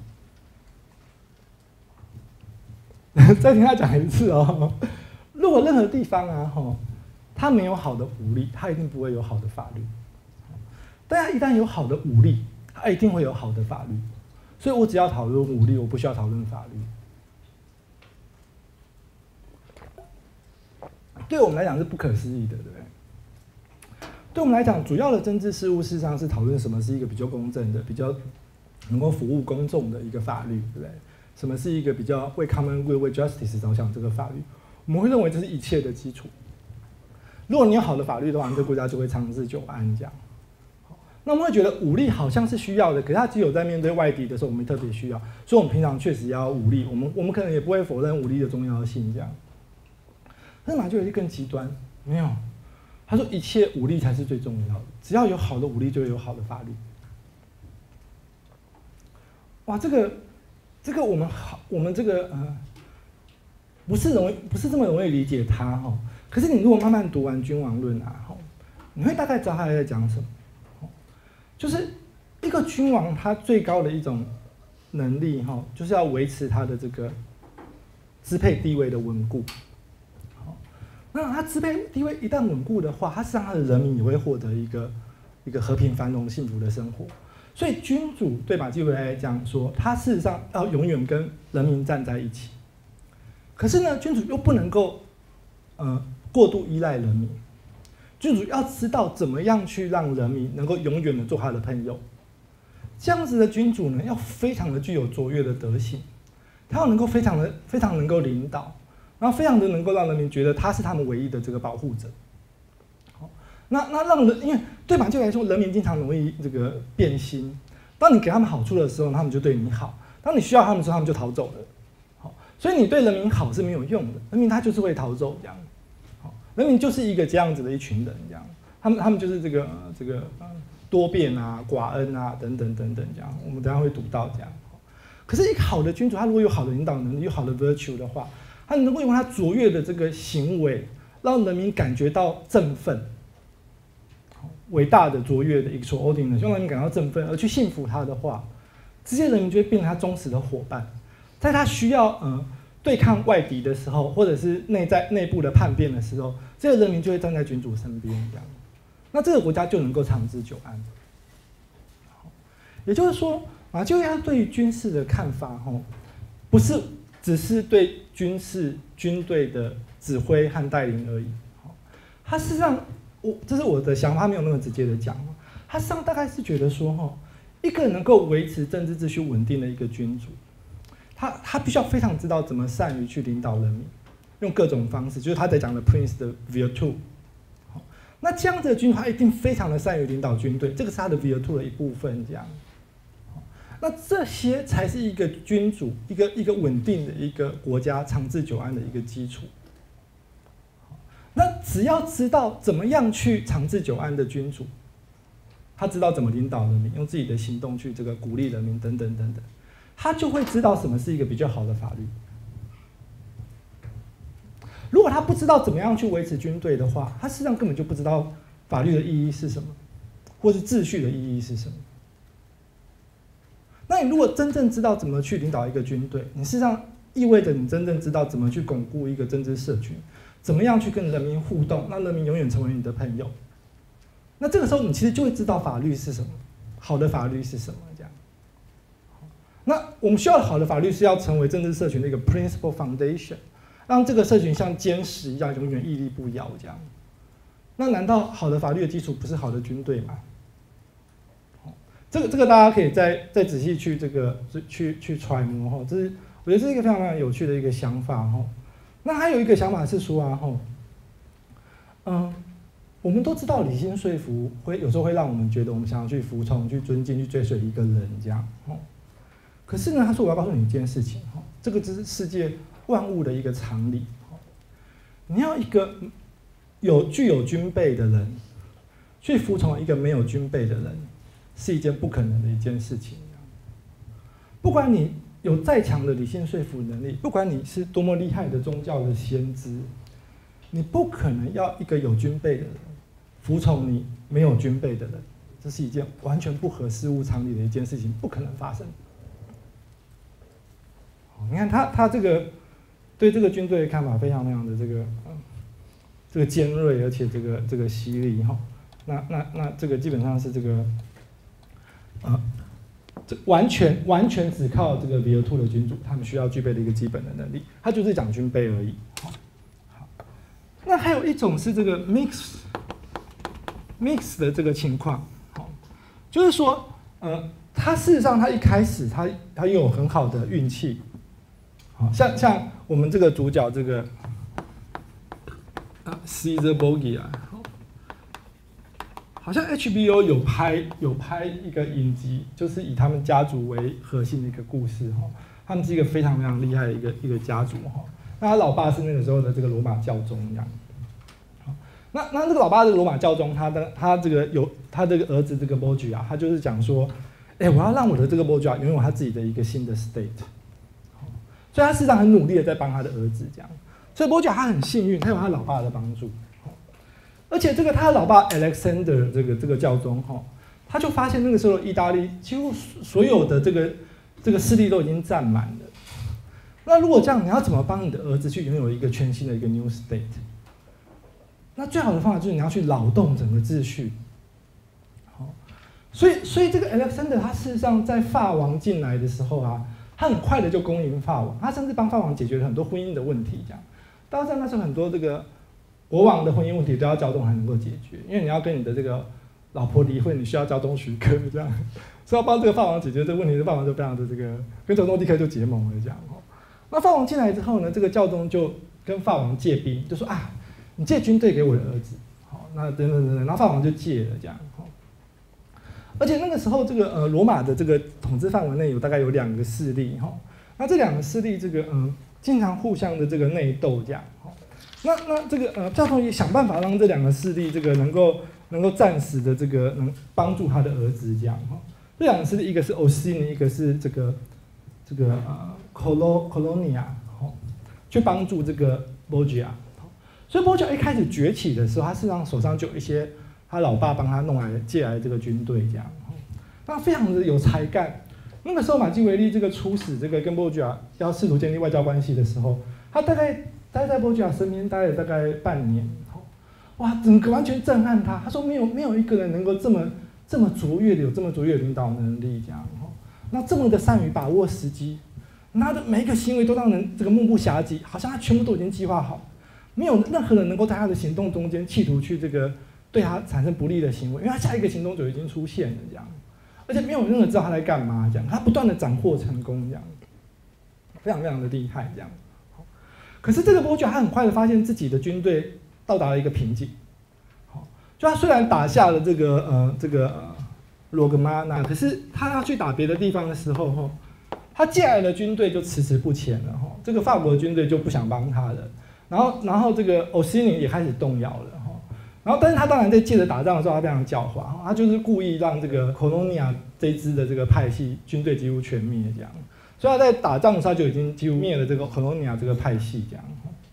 律。再听他讲一次哦。如果任何地方啊，吼，它没有好的武力，它一定不会有好的法律。但它一旦有好的武力，它一定会有好的法律。所以我只要讨论武力，我不需要讨论法律。对我们来讲是不可思议的，对不对？对我们来讲，主要的政治事务事实上是讨论什么是一个比较公正的、比较能够服务公众的一个法律，对不对？什么是一个比较为 common good、为 justice 着想这个法律？我们会认为这是一切的基础。如果你有好的法律的话，你这个国家就会长治久安这样。那我们会觉得武力好像是需要的，可是它只有在面对外敌的时候，我们特别需要。所以我们平常确实要武力，我们我们可能也不会否认武力的重要性这样。但是马就有些更极端，没有。他说一切武力才是最重要的，只要有好的武力，就会有好的法律。哇，这个这个我们好，我们这个呃，不是容易，不是这么容易理解它哈。可是你如果慢慢读完《君王论》啊，哈，你会大概知道他在讲什么。就是一个君王，他最高的一种能力哈，就是要维持他的这个支配地位的稳固。那他支配地位一旦稳固的话，他实际上他的人民也会获得一个一个和平繁荣幸福的生活。所以君主对马基维来讲说，他事实上要永远跟人民站在一起。可是呢，君主又不能够呃过度依赖人民，君主要知道怎么样去让人民能够永远的做他的朋友。这样子的君主呢，要非常的具有卓越的德行，他要能够非常的非常能够领导。然后非常的能够让人民觉得他是他们唯一的这个保护者。好，那那让人，因为对马基维来说，人民经常容易这个变心。当你给他们好处的时候，他们就对你好；当你需要他们的时候，他们就逃走了。好，所以你对人民好是没有用的，人民他就是会逃走这样。好，人民就是一个这样子的一群人这样，他们他们就是这个这个多变啊、寡恩啊等等等等这样。我们等一下会读到这样。可是一个好的君主，他如果有好的领导能力，有好的 virtue 的话，他能够用他卓越的这个行为，让人民感觉到振奋，伟大的、卓越的 extraordinary， 让人民感到振奋，而去信服他的话，这些人民就会变成他忠实的伙伴。在他需要呃对抗外敌的时候，或者是内在内部的叛变的时候，这些人民就会站在君主身边，这样，那这个国家就能够长治久安。也就是说，马基维他对于军事的看法，吼，不是只是对军事军队的指挥和带领而已。他事实上，我这是我的想法，他没有那么直接的讲。他实际上大概是觉得说，哈，一个能够维持政治秩序稳定的一个君主，他他必须要非常知道怎么善于去领导人民，用各种方式，就是他在讲的 Prince 的 virtue。那这样子的君主，他一定非常的善于领导军队，这个是他的 virtue 的一部分，这样。那这些才是一个君主、一个一个稳定的一个国家长治久安的一个基础。那只要知道怎么样去长治久安的君主，他知道怎么领导人民，用自己的行动去这个鼓励人民等等等等，他就会知道什么是一个比较好的法律。如果他不知道怎么样去维持军队的话，他实际上根本就不知道法律的意义是什么，或是秩序的意义是什么。那你如果真正知道怎么去领导一个军队，你事实上意味着你真正知道怎么去巩固一个政治社群，怎么样去跟人民互动，让人民永远成为你的朋友。那这个时候你其实就会知道法律是什么，好的法律是什么这样。那我们需要好的法律是要成为政治社群的一个 principal foundation， 让这个社群像坚实一样永远屹立不摇这样。那难道好的法律的基础不是好的军队吗？这个这个大家可以再再仔细去这个去去揣摩哈，这是我觉得这是一个非常非常有趣的一个想法哈。那还有一个想法是说啊哈，嗯，我们都知道理性说服会有时候会让我们觉得我们想要去服从、去尊敬、去追随一个人这样哈。可是呢，他说我要告诉你一件事情哈，这个只是世界万物的一个常理哈。你要一个有具有军备的人去服从一个没有军备的人，是一件不可能的一件事情。不管你有再强的理性说服能力，不管你是多么厉害的宗教的先知，你不可能要一个有军备的人服从你没有军备的人，这是一件完全不合事物常理的一件事情，不可能发生。你看他他这个对这个军队的看法非常非常的这个、嗯、这个尖锐，而且这个这个犀利哈。那那那这个基本上是这个呃，这完全完全只靠这个比尔兔的君主，他们需要具备的一个基本的能力，他就是讲军备而已。好，那还有一种是这个 mix mix 的这个情况，好，就是说呃，他事实上他一开始他他拥有很好的运气。像像我们这个主角这个啊 Caesar Borgia 啊，好像 H B O 有拍有拍一个影集，就是以他们家族为核心的一个故事哈。他们是一个非常非常厉害的一个一个家族哈。那他老爸是那个时候的这个罗马教宗这样。那那这个老爸这个罗马教宗，他的他这个有他这个儿子这个 Borgia， 他就是讲说，哎、欸，我要让我的这个 Borgia 拥有他自己的一个新的 state。所以他事实上很努力的在帮他的儿子这样，所以波贾他很幸运，他有他老爸的帮助，而且这个他的老爸 Alexander 这个这个教宗哈，他就发现那个时候意大利几乎所有的这个这个势力都已经占满了，那如果这样，你要怎么帮你的儿子去拥有一个全新的一个 new state？ 那最好的方法就是你要去扰动整个秩序，好，所以所以这个 Alexander 他事实上在法王进来的时候啊。他很快的就攻赢法王，他甚至帮法王解决了很多婚姻的问题。这样，大家知道那时候很多这个国王的婚姻问题都要交通才能够解决，因为你要跟你的这个老婆离婚，你需要交通许可，这样，所以要帮这个法王解决这个问题，法王就非常的这个跟交通立刻就结盟了这样。那法王进来之后呢，这个教宗就跟法王借兵，就说啊，你借军队给我的儿子，好，那等等等等，然后法王就借了这样。而且那个时候，这个呃罗马的这个统治范围内有大概有两个势力哈，那这两个势力这个嗯、呃、经常互相的这个内斗这样哈，那那这个呃教宗也想办法让这两个势力这个能够能够暂时的这个能帮助他的儿子这样哈，这两个势力一个是 Orsini， 一个是这个这个呃 Colonia 哈，去帮助这个 Borgia， 所以 Borgia 一开始崛起的时候，他事实上手上就有一些。他老爸帮他弄来借来这个军队这样，那非常的有才干。那个时候马基维利这个出使这个跟波吉亚要试图建立外交关系的时候，他大概待在波吉亚身边待了大概半年，哇，整个完全震撼他。他说没有没有一个人能够这么这么卓越的有这么卓越的领导能力这样，那这么的善于把握时机，他的每一个行为都让人这个目不暇接，好像他全部都已经计划好，没有任何人能够在他的行动中间企图去这个。对他产生不利的行为，因为他下一个行动就已经出现了这样，而且没有任何人知道他在干嘛这样，他不断的斩获成功这样，非常非常的厉害这样。可是这个波吉亚他很快的发现自己的军队到达了一个瓶颈，好，就他虽然打下了这个呃这个呃罗格马那，可是他要去打别的地方的时候哈，他借来的军队就迟迟不前了哈，这个法国的军队就不想帮他了，然后然后这个欧西尼也开始动摇了。然后，但是他当然在借着打仗的时候，他非常狡猾，他就是故意让这个 Colonia 这一支的这个派系军队几乎全灭这样，所以他在打仗的时候就已经几乎灭了这个 Colonia 这个派系这样。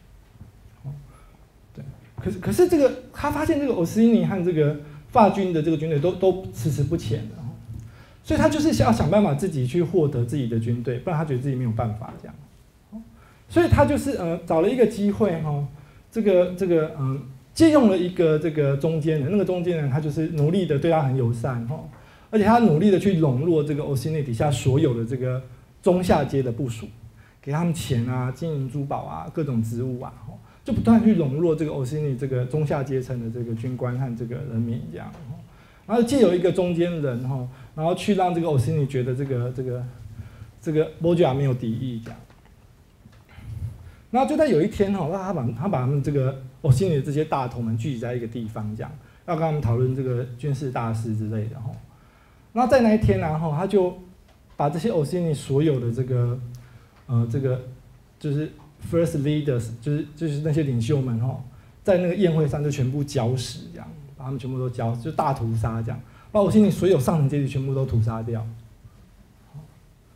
对，可是可是这个他发现这个欧西尼和这个法军的这个军队都都迟迟不前了，所以他就是想要想办法自己去获得自己的军队，不然他觉得自己没有办法这样，所以他就是呃找了一个机会哈，这个这个嗯。呃借用了一个这个中间人，那个中间人他就是努力的对他很友善哈，而且他努力的去笼络这个欧西内底下所有的这个中下阶的部属，给他们钱啊、金银珠宝啊、各种职务啊，就不断去笼络这个欧西内这个中下阶层的这个军官和这个人民这样，然后借有一个中间人哈，然后去让这个欧西内觉得这个这个这个波吉亚没有敌意这样。然后就在有一天哈，他把他把他们这个欧西尼的这些大头们聚集在一个地方，这样要跟他们讨论这个军事大事之类的哈。那在那一天呢，哈，他就把这些欧西尼所有的这个呃这个就是 first leaders， 就是就是那些领袖们哈，在那个宴会上就全部绞死，这样把他们全部都绞死，就大屠杀这样，把欧西尼所有上层阶级全部都屠杀掉。那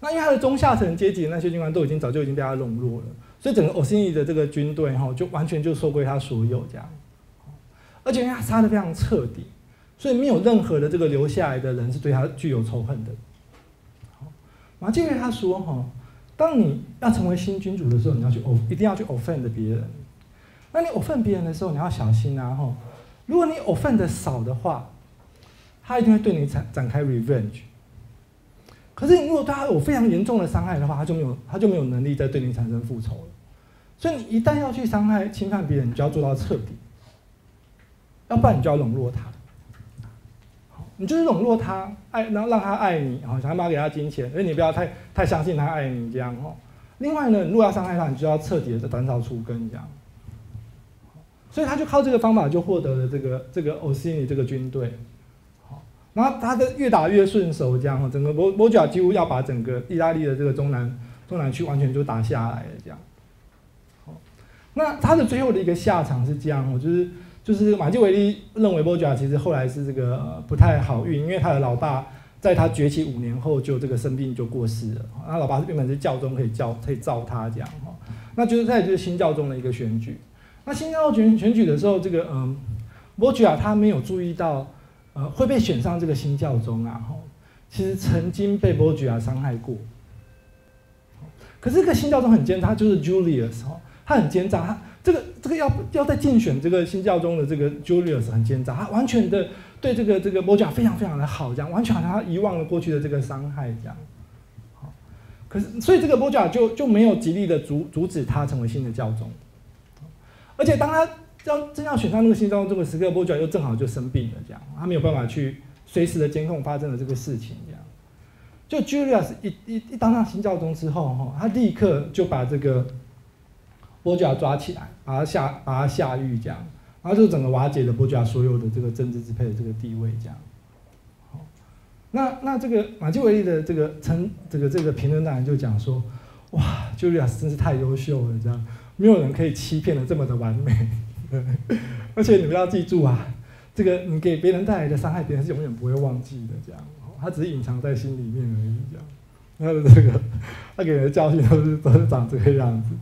那因为他的中下层阶级的那些军官都已经早就已经被他笼络了，所以整个欧西尼的这个军队哈，就完全就收归他所有这样。而且因为他杀得非常彻底，所以没有任何的这个留下来的人是对他具有仇恨的。马基维利他说哈，当你要成为新君主的时候，你要去一定要去 offend 别人。那你 offend 别人的时候，你要小心啊哈。如果你 offend 的少的话，他一定会对你展展开 revenge。可是你如果对他有非常严重的伤害的话，他就没有他就没有能力再对你产生复仇了。所以你一旦要去伤害侵犯别人，你就要做到彻底。要不然你就要笼络他，你就是笼络他，爱，然后让他爱你，好，想办法给他金钱，而你不要太太相信他爱你这样哦。另外呢，如果要伤害他，你就要彻底的斩草除根这样。所以他就靠这个方法就获得了这个这个欧西尼这个军队，好，然后他的越打越顺手这样哦，整个波波吉亚几乎要把整个意大利的这个中南中南区完全就打下来了这样。好，那他的最后的一个下场是这样哦，就是。就是马基维利认为波吉亚其实后来是这个、呃、不太好运，因为他的老爸在他崛起五年后就这个生病就过世了。他老爸原本是教宗可以教可以召他这样哈，那就是在就是新教宗的一个选举。那新教宗选选举的时候，这个嗯波吉亚他没有注意到呃会被选上这个新教宗啊哈，其实曾经被波吉亚伤害过。可是这个新教宗很奸诈，他就是 Julius 哈，他很奸诈，他。这个这个要要在竞选这个新教宗的这个 Julius 很奸诈，他完全的对这个这个波吉亚非常非常的好，这样完全好像他遗忘了过去的这个伤害这样。好，可是所以这个波吉亚就就没有极力的阻阻止他成为新的教宗，而且当他要正要选上那个新教宗这个时刻，波吉亚又正好就生病了，这样他没有办法去随时的监控发生的这个事情这样。就 Julius 一一一当上新教宗之后哈，他立刻就把这个波吉亚抓起来，把他下把他下狱这样，然后就整个瓦解了波吉亚所有的这个政治支配的这个地位这样。好，那那这个马基维利的这个称这个这个评论当然就讲说，哇 ，Julius 真是太优秀了，这样没有人可以欺骗的这么的完美。而且你们要记住啊，这个你给别人带来的伤害，别人是永远不会忘记的，这样，他只是隐藏在心里面而已，这样。他的这个他给人的教训都是都是长这个样子。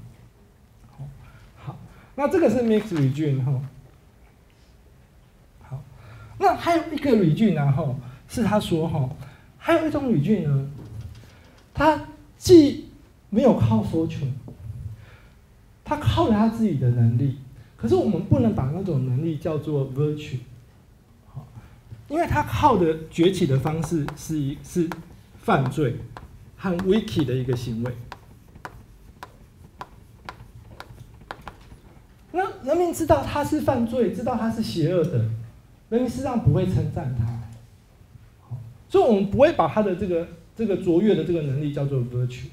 那这个是 mixed 语句哈，好，那还有一个语句呢哈，是他说哈，还有一种语句呢，他既没有靠 fortune， 他靠了他自己的能力，可是我们不能把那种能力叫做 virtue， 好，因为他靠的崛起的方式是一是犯罪和 wicked 的一个行为。那人民知道他是犯罪，知道他是邪恶的，人民事实上不会称赞他，所以我们不会把他的这个这个卓越的这个能力叫做 virtue。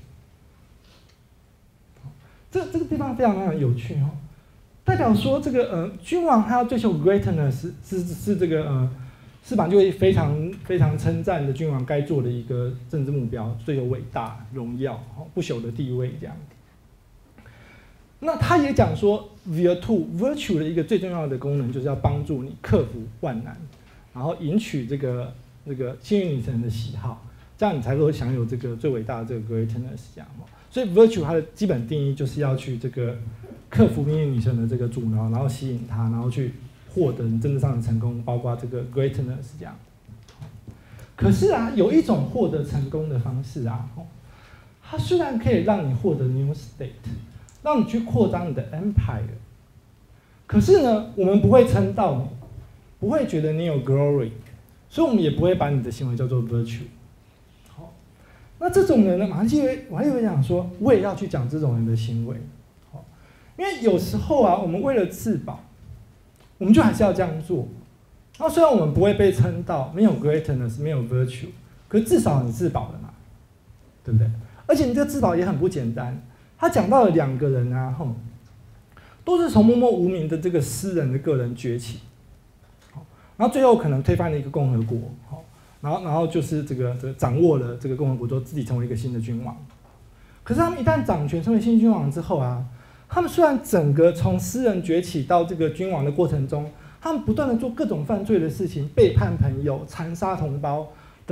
这这个地方非常非常有趣哦，代表说这个呃君王他要追求 greatness 是是是这个呃是马基维利非常非常称赞的君王该做的一个政治目标，追求伟大、荣耀、不朽的地位这样。那他也讲说 virtue virtue 的一个最重要的功能就是要帮助你克服万难，然后赢取这个这个幸运女神的喜好，这样你才会享有这个最伟大的这个 greatness 这样。所以 virtue 它的基本定义就是要去这个克服命运女神的这个阻挠，然后吸引她，然后去获得你政治上的成功，包括这个 greatness 这样。可是啊，有一种获得成功的方式啊，它虽然可以让你获得 new state，让你去扩张你的 empire， 可是呢，我们不会称道你，不会觉得你有 glory， 所以我们也不会把你的行为叫做 virtue。好，那这种人呢，马基维我还以为讲说，我也要去讲这种人的行为。好，因为有时候啊，我们为了自保，我们就还是要这样做。那虽然我们不会被称道，没有 greatness， 没有 virtue， 可是至少你自保了嘛，对不对？而且你这个自保也很不简单。他讲到了两个人啊，吼，都是从默默无名的这个私人的个人崛起，然后最后可能推翻了一个共和国，然后然后就是这个这个掌握了这个共和国之后，自己成为一个新的君王。可是他们一旦掌权成为新君王之后啊，他们虽然整个从私人崛起到这个君王的过程中，他们不断的做各种犯罪的事情，背叛朋友、残杀同胞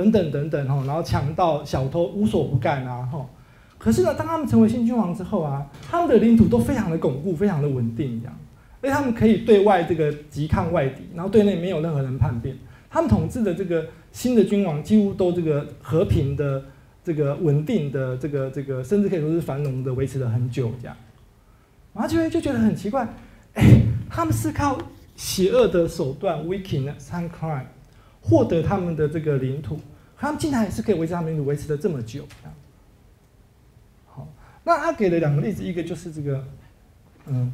等等等等哈，然后强盗、小偷无所不干啊哈。可是呢，当他们成为新君王之后啊，他们的领土都非常的巩固，非常的稳定这样，而且他们可以对外这个击抗外敌，然后对内没有任何人叛变。他们统治的这个新的君王几乎都这个和平的、这个稳定的、这个这个，甚至可以说是繁荣的，维持了很久这样。马基维利就觉得很奇怪，哎，他们是靠邪恶的手段 wickedness 和 crime 获得他们的这个领土，可他们竟然也是可以维持他们领土维持的这么久。好，那他给了两个例子，一个就是这个，嗯，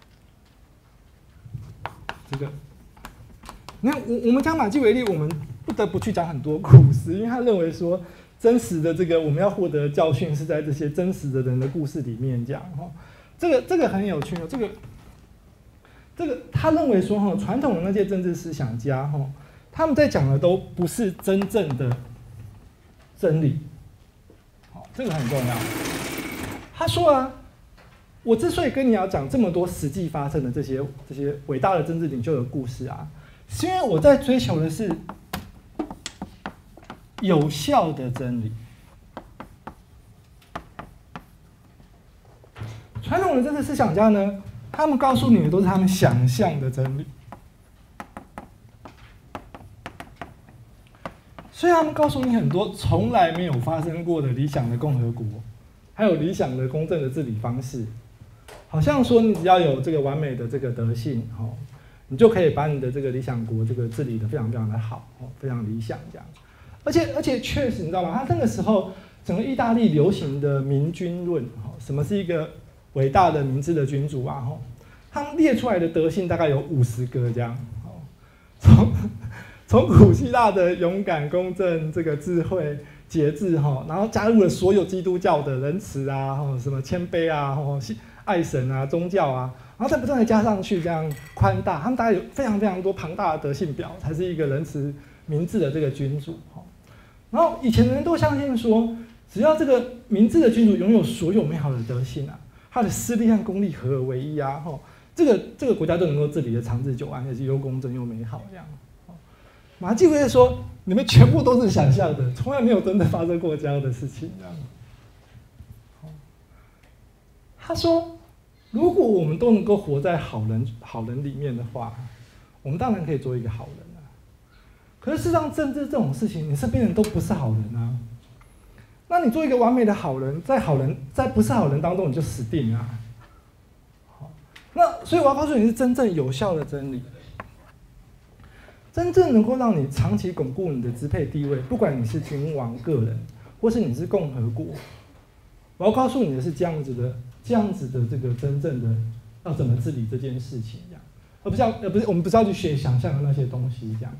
这个，那我我们讲马基维利，我们不得不去讲很多故事，因为他认为说真实的这个我们要获得的教训是在这些真实的人的故事里面讲哈。这个这个很有趣哦，这个这个他认为说哈，传统的那些政治思想家哈，他们在讲的都不是真正的真理，好，这个很重要。他说啊，我之所以跟你要讲这么多实际发生的这些这些伟大的政治领袖的故事啊，是因为我在追求的是有效的真理。传统的政治思想家呢，他们告诉你的都是他们想象的真理，所以他们告诉你很多从来没有发生过的理想的共和国，还有理想的公正的治理方式，好像说你只要有这个完美的这个德性，哦，你就可以把你的这个理想国这个治理的非常非常的好，哦，非常理想这样。而且而且确实你知道吗？他那个时候整个意大利流行的明君论，哦，什么是一个伟大的明智的君主啊，吼，他们列出来的德性大概有五十个这样，从从古希腊的勇敢、公正、这个智慧、节制，哈，然后加入了所有基督教的仁慈啊，什么谦卑啊，爱神啊，宗教啊，然后再不断的加上去这样宽大，他们大概有非常非常多庞大的德性表，才是一个仁慈明智的这个君主，哈。然后以前的人都相信说，只要这个明智的君主拥有所有美好的德性啊，他的私利和公利合而为一啊，吼，这个这个国家就能够治理的长治久安，也是又公正又美好这样。马基维利说，你们全部都是想象的，从来没有真的发生过这样的事情这样。他说，如果我们都能够活在好人好人里面的话，我们当然可以做一个好人啊。可是事实上，政治这种事情，你身边人都不是好人啊。那你做一个完美的好人，在好人在不是好人当中，你就死定啊。好，那所以我要告诉你是真正有效的真理，真正能够让你长期巩固你的支配地位，不管你是君王个人，或是你是共和国，我要告诉你的是这样子的，这样子的这个真正的要怎么治理这件事情，这样，而不是要而不是我们不是要去学想象的那些东西，这样。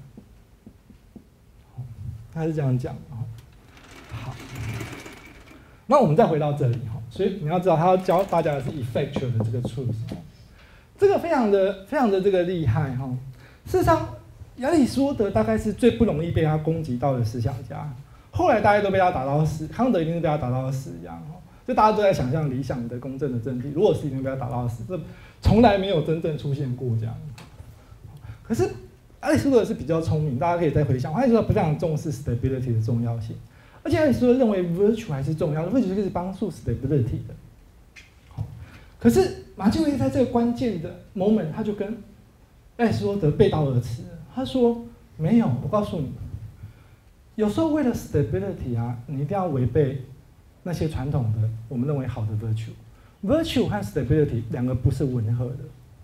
他是这样讲的。好，那我们再回到这里哈，所以你要知道，他要教大家的是 effectual 的这个 truth， 这个非常的非常的这个厉害哈。事实上，亚里士多德大概是最不容易被他攻击到的思想家，后来大家都被他打到死，康德一定是被他打到死一样哈，就大家都在想象理想的公正的政体，罗尔斯一定被他打到死，这从来没有真正出现过这样。可是亚里士多德是比较聪明，大家可以再回想，亚里士多德非常重视 stability 的重要性。而且亚里士多德认为 virtue 还是重要的 ，virtue 是帮助 stability 的。好，可是马基维利在这个关键的 moment， 他就跟亚里士多德背道而驰。他说：“没有，我告诉你，有时候为了 stability 啊，你一定要违背那些传统的我们认为好的 virtue。virtue 和 stability 两个不是吻合的。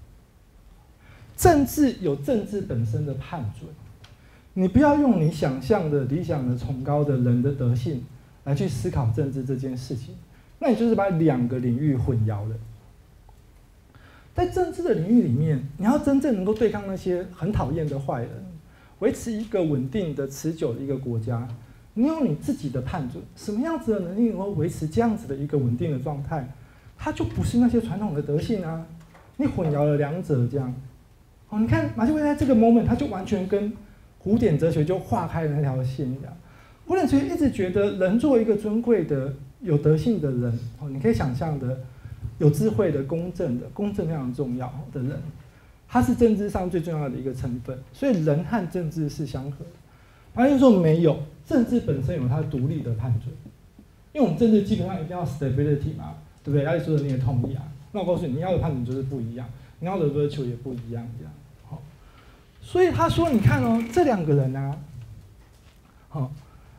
政治有政治本身的判准。”你不要用你想象的理想的崇高的人的德性来去思考政治这件事情，那你就是把两个领域混淆了。在政治的领域里面，你要真正能够对抗那些很讨厌的坏人，维持一个稳定的、持久的一个国家，你有你自己的判准，什么样子的能力能够维持这样子的一个稳定的状态，它就不是那些传统的德性啊。你混淆了两者，这样，哦，你看马基维利在这个 moment， 他就完全跟古典哲学就划开了那条线一样。古典哲学一直觉得人作为一个尊贵的、有德性的人，哦，你可以想象的有智慧的、公正的，公正非常重要的人，他是政治上最重要的一个成分。所以人和政治是相合的。马基维利说没有， 政治本身有它独立的判准，因为我们政治基本上一定要 stability 嘛，对不对？亚里士多德你也同意啊。那我告诉你，你要的判准就是不一样，你要的 virtue 也不一样，这样。好，所以他说，你看哦，这两个人啊，好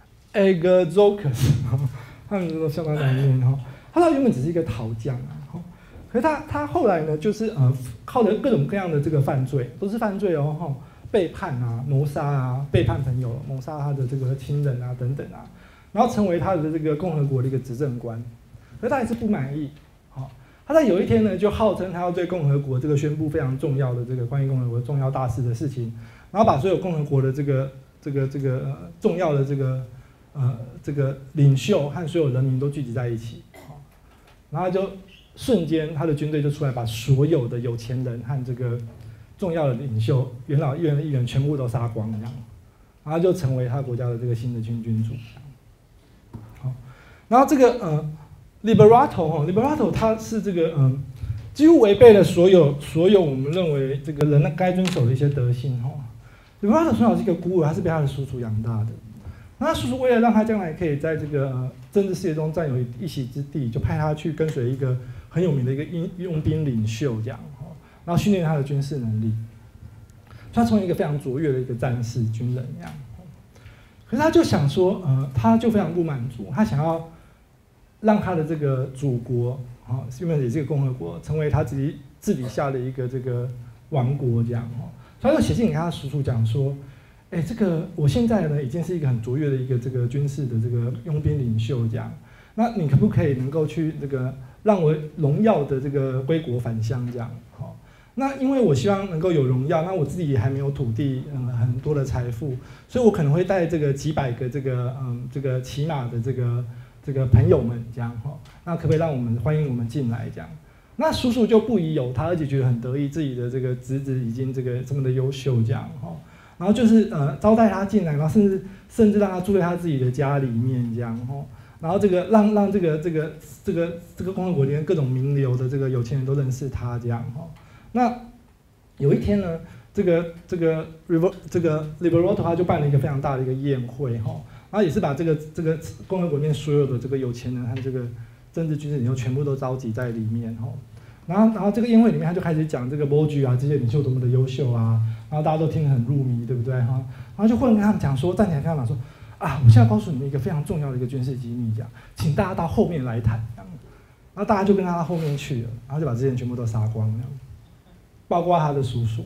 ，Agathocles， 他们都相当难念哈。他原本只是一个陶匠啊，可是他他后来呢，就是呃，靠着各种各样的这个犯罪，都是犯罪哦，哈，背叛啊，谋杀啊，背叛朋友，谋杀他的这个亲人啊，等等啊，然后成为他的这个共和国的一个执政官，可是他还是不满意，好，他在有一天呢，就号称他要对共和国这个宣布非常重要的这个关于共和国重要大事的事情，然后把所有共和国的这个这个这个、呃、重要的这个呃这个领袖和所有人民都聚集在一起，好，然后就瞬间他的军队就出来，把所有的有钱人和这个重要的领袖、元老院的议员全部都杀光，这样，然后就成为他国家的这个新的军君主。好，然后这个呃 ，Liberato 哈 ，Liberato 他是这个嗯、呃，几乎违背了所有所有我们认为这个人该遵守的一些德性哈。Liberato 从小是一个孤儿，他是被他的叔叔养大的。那他叔叔为了让他将来可以在这个、呃、政治世界中占有一席之地，就派他去跟随一个很有名的一个佣兵领袖，这样，然后训练他的军事能力。他成为一个非常卓越的一个战士、军人这样。可是他就想说，呃，他就非常不满足，他想要让他的这个祖国，啊，原本也是一个共和国，成为他自己治理下的一个这个王国这样。所以他就写信给他叔叔讲说，哎，这个我现在呢已经是一个很卓越的一个这个军事的这个佣兵领袖这样，那你可不可以能够去这个让我荣耀的这个归国返乡这样？好，那因为我希望能够有荣耀，那我自己也还没有土地，嗯，很多的财富，所以我可能会带这个几百个这个嗯这个骑马的这个这个朋友们这样哈，那可不可以让我们欢迎我们进来这样？那叔叔就不疑有他，而且觉得很得意，自己的这个侄子已经这个这么的优秀这样哈，然后就是呃招待他进来，然后甚至甚至让他住在他自己的家里面这样哈。然后这个让让这个这个这个这个共和国里面各种名流的这个有钱人都认识他这样哈。那有一天呢，这个这个 River 这个 Liberato 他就办了一个非常大的一个宴会哈，然后也是把这个这个共和国里面所有的这个有钱人和这个政治军事领袖全部都召集在里面哈。然后然后这个宴会里面他就开始讲这个 Borgia 啊这些领袖多么的优秀啊，然后大家都听得很入迷，对不对哈？然后就忽然跟他们讲说，站起来跟他们讲说。啊！我现在告诉你们一个非常重要的一个军事机密，这样，请大家到后面来谈，这样，然后大家就跟他到后面去了，然后就把这些人全部都杀光了，包括他的叔叔，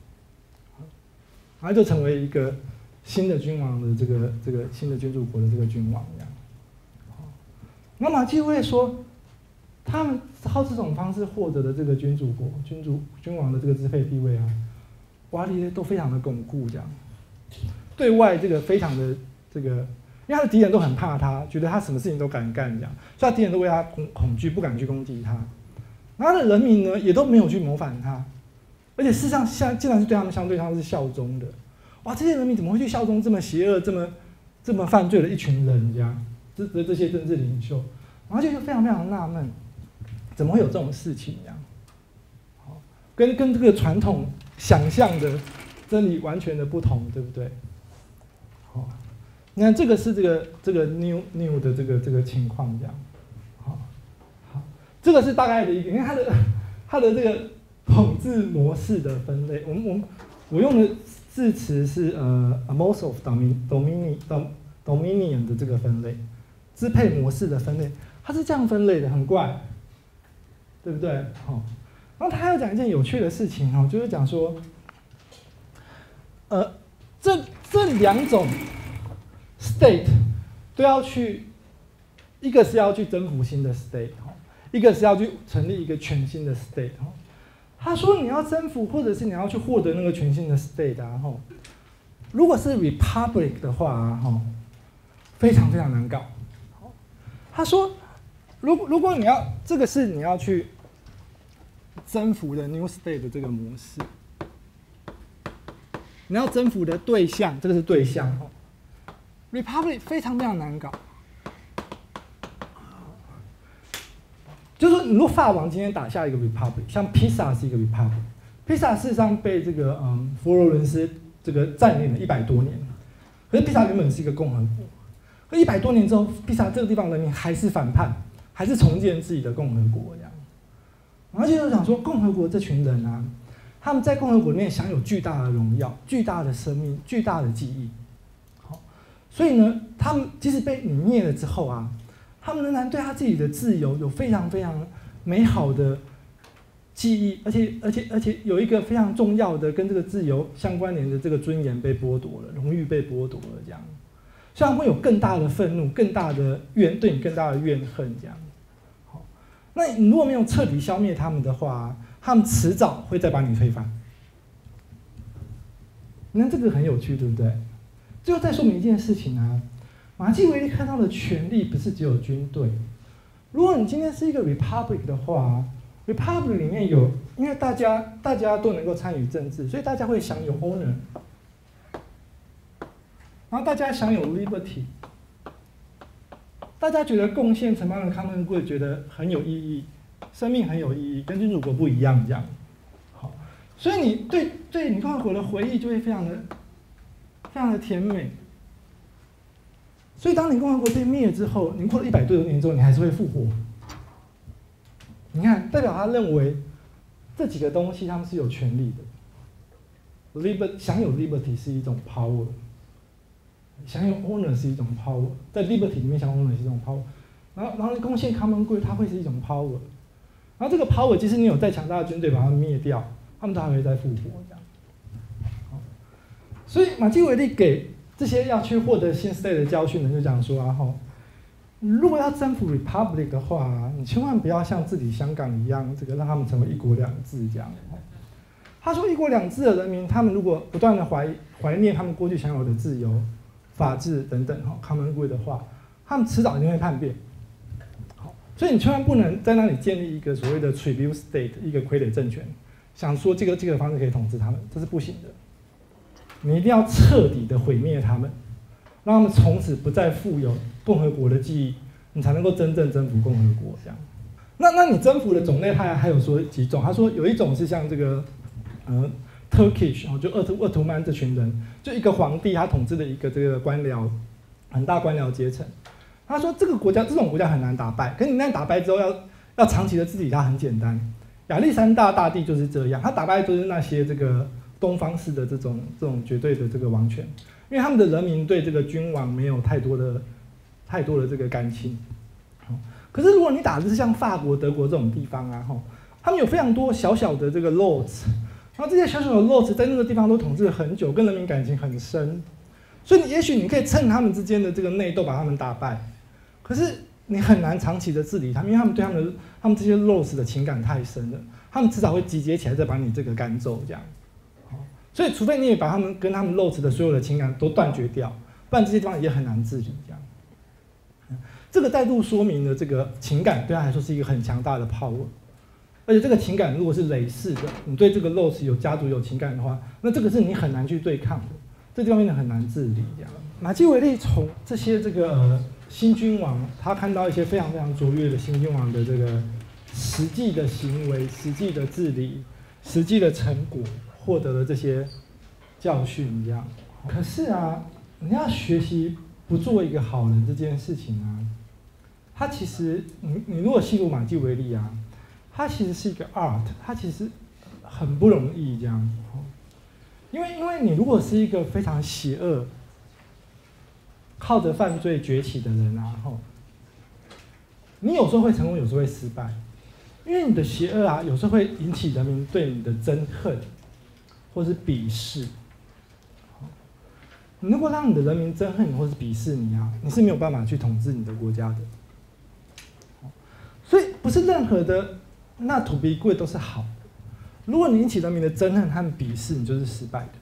然后就成为一个新的君王的这个这个新的君主国的这个君王，这样。那马基会说，他们靠这种方式获得的这个君主国、君主君王的这个支配地位啊，哇，这些都非常的巩固，这样，对外这个非常的。这个，因为他的敌人都很怕他，觉得他什么事情都敢干，这样，所以他敌人都为他恐恐惧，不敢去攻击他。然后他的人民呢，也都没有去谋反他，而且事实上，相竟然是对他们相对上是效忠的。哇，这些人民怎么会去效忠这么邪恶、这么这么犯罪的一群人？这样，这这这些政治领袖，然后就非常非常纳闷，怎么会有这种事情？这样，好，跟跟这个传统想象的真理完全的不同，对不对？好。你看，这个是这个这个 new new 的这个这个情况这样，好，好，这个是大概的一个，因为它的它的这个统治模式的分类，我们我们我用的字词是呃 a mode of dominion dominion 的这个分类，支配模式的分类，它是这样分类的，很怪，对不对？好，然后他还要讲一件有趣的事情哈，就是讲说，呃，这这两种。state 都要去，一个是要去征服新的 state 哈，一个是要去成立一个全新的 state 哈。他说你要征服，或者是你要去获得那个全新的 state 啊哈。如果是 republic 的话啊哈，非常非常难搞。他说，如果如果你要这个是你要去征服的 new state 的这个模式，你要征服的对象，这个是对象哈。Republic 非常非常难搞，就是说，如果法王今天打下一个 Republic， 像披萨是一个 Republic， 披萨事实上被这个嗯佛罗伦斯这个占领了一百多年， 可是披萨原本是一个共和国，可一百多年之后，披萨这个地方人民还是反叛，还是重建自己的共和国这样。而且就想说，共和国这群人啊，他们在共和国里面享有巨大的荣耀、巨大的生命、巨大的记忆。好，所以呢，他们即使被你灭了之后啊，他们仍然对他自己的自由有非常非常美好的记忆，而且而且而且有一个非常重要的跟这个自由相关联的这个尊严被剥夺了，荣誉被剥夺了，这样，所以他们会有更大的愤怒、更大的怨，对你更大的怨恨，这样。好，那你如果没有彻底消灭他们的话，他们迟早会再把你推翻。你看这个很有趣，对不对？最后再说明一件事情啊，马基维利看到的权力不是只有军队。如果你今天是一个 republic 的话 ，republic 里面有，因为大家大家都能够参与政治，所以大家会享有 honor， 然后大家享有 liberty， 大家觉得贡献城邦的 common good 觉得很有意义，生命很有意义，跟君主国不一样这样。好，所以你对对你共和国的回忆就会非常的非常的甜美。所以，当你共和国被灭了之后，你过了一百多年之后，你还是会复活。你看，代表他认为这几个东西他们是有权利的。liberty 享有 liberty 是一种 power， 享有 honor 是一种 power， 在 liberty 里面享有 honor 是一种 power， 然后然后贡献 common good 它会是一种 power， 然后这个 power 即使你有再强大的军队把它灭掉，他们都还会再复活这样。好，所以马基维利给这些要去获得新时代的教训的人就讲说啊，吼，如果要征服 republic 的话，你千万不要像治理香港一样，这个让他们成为一国两制这样。他说，一国两制的人民，他们如果不断的怀怀念他们过去享有的自由、法治等等哈 common good 的话，他们迟早一定会叛变。好，所以你千万不能在那里建立一个所谓的 tribute state， 一个傀儡政权，想说这个这个方式可以统治他们，这是不行的。你一定要彻底的毁灭他们，让他们从此不再富有共和国的记忆，你才能够真正征服共和国。这样，那那你征服的种类，还还有说几种？他说有一种是像这个，呃 ，Turkish 哦，就鄂图鄂图曼这群人，就一个皇帝他统治的一个这个官僚，很大官僚阶层。他说这个国家这种国家很难打败，可是你那打败之后要要长期的治理它很简单。亚历山大大帝就是这样，他打败就是那些这个东方式的这种这种绝对的这个王权，因为他们的人民对这个君王没有太多的太多的这个感情。可是如果你打的是像法国、德国这种地方啊，吼，他们有非常多小小的这个 lords， 然后这些小小的 lords 在那个地方都统治了很久，跟人民感情很深，所以你也许你可以趁他们之间的这个内斗把他们打败，可是你很难长期的治理他们，因为他们对他们的他们这些 lords 的情感太深了，他们迟早会集结起来再把你这个赶走这样。所以，除非你也把他们跟他们 lords 的所有的情感都断绝掉，不然这些地方也很难治理。这样，这个再度说明了这个情感对他来说是一个很强大的 power， 而且这个情感如果是累世的，你对这个 lords 有家族有情感的话，那这个是你很难去对抗的，这地方变得很难治理。这样，马基维利从这些这个、呃、新君王，他看到一些非常非常卓越的新君王的这个实际的行为、实际的治理、实际的成果。获得了这些教训一样，可是啊，你要学习不做一个好人这件事情啊，它其实你你如果细读马基维利啊，它其实是一个 art， 它其实很不容易这样，因为因为你如果是一个非常邪恶、靠着犯罪崛起的人啊，吼，你有时候会成功，有时候会失败，因为你的邪恶啊，有时候会引起人民对你的憎恨。或是鄙视，你如果让你的人民憎恨你或是鄙视你啊，你是没有办法去统治你的国家的。所以不是任何的那 to be good 都是好的。如果你引起人民的憎恨和鄙视，你就是失败的。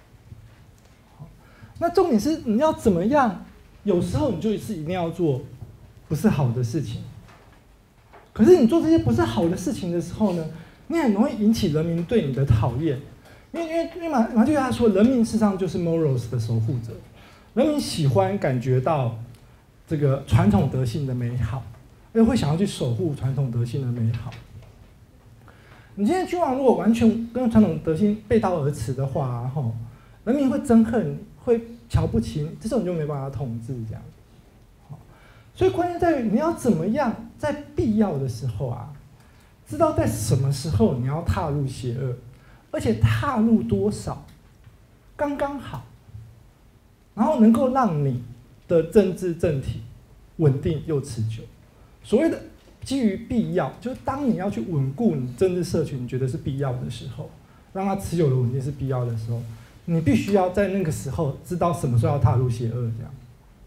那重点是你要怎么样？有时候你就是一定要做不是好的事情。可是你做这些不是好的事情的时候呢，你很容易引起人民对你的讨厌。因为因为因为马马基维利他说，人民事实上就是 morals 的守护者，人民喜欢感觉到这个传统德性的美好，而且会想要去守护传统德性的美好。你今天君王如果完全跟传统德性背道而驰的话，吼，人民会憎恨， 会瞧不起你，这种你就没办法统治这样。好，所以关键在于你要怎么样在必要的时候啊，知道在什么时候你要踏入邪恶，而且踏入多少，刚刚好，然后能够让你的政治政体稳定又持久。所谓的基于必要，就是当你要去稳固你政治社群，你觉得是必要的时候，让它持久的稳定是必要的时候，你必须要在那个时候知道什么时候要踏入邪恶。这样，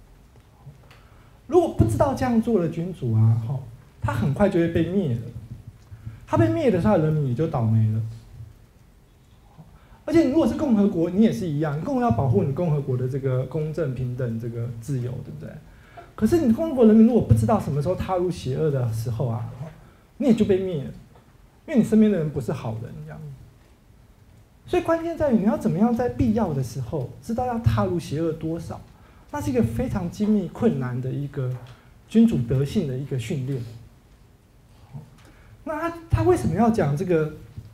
如果不知道这样做的君主啊，哈，他很快就会被灭了。他被灭的时候，人民也就倒霉了。而且，如果是共和国，你也是一样，共和要保护你共和国的这个公正、平等、这个自由，对不对？可是你共和国人民如果不知道什么时候踏入邪恶的时候啊，你也就被灭了，因为你身边的人不是好人，这样。所以关键在于你要怎么样在必要的时候知道要踏入邪恶多少，那是一个非常精密困难的一个君主德性的一个训练。那他他为什么要讲这个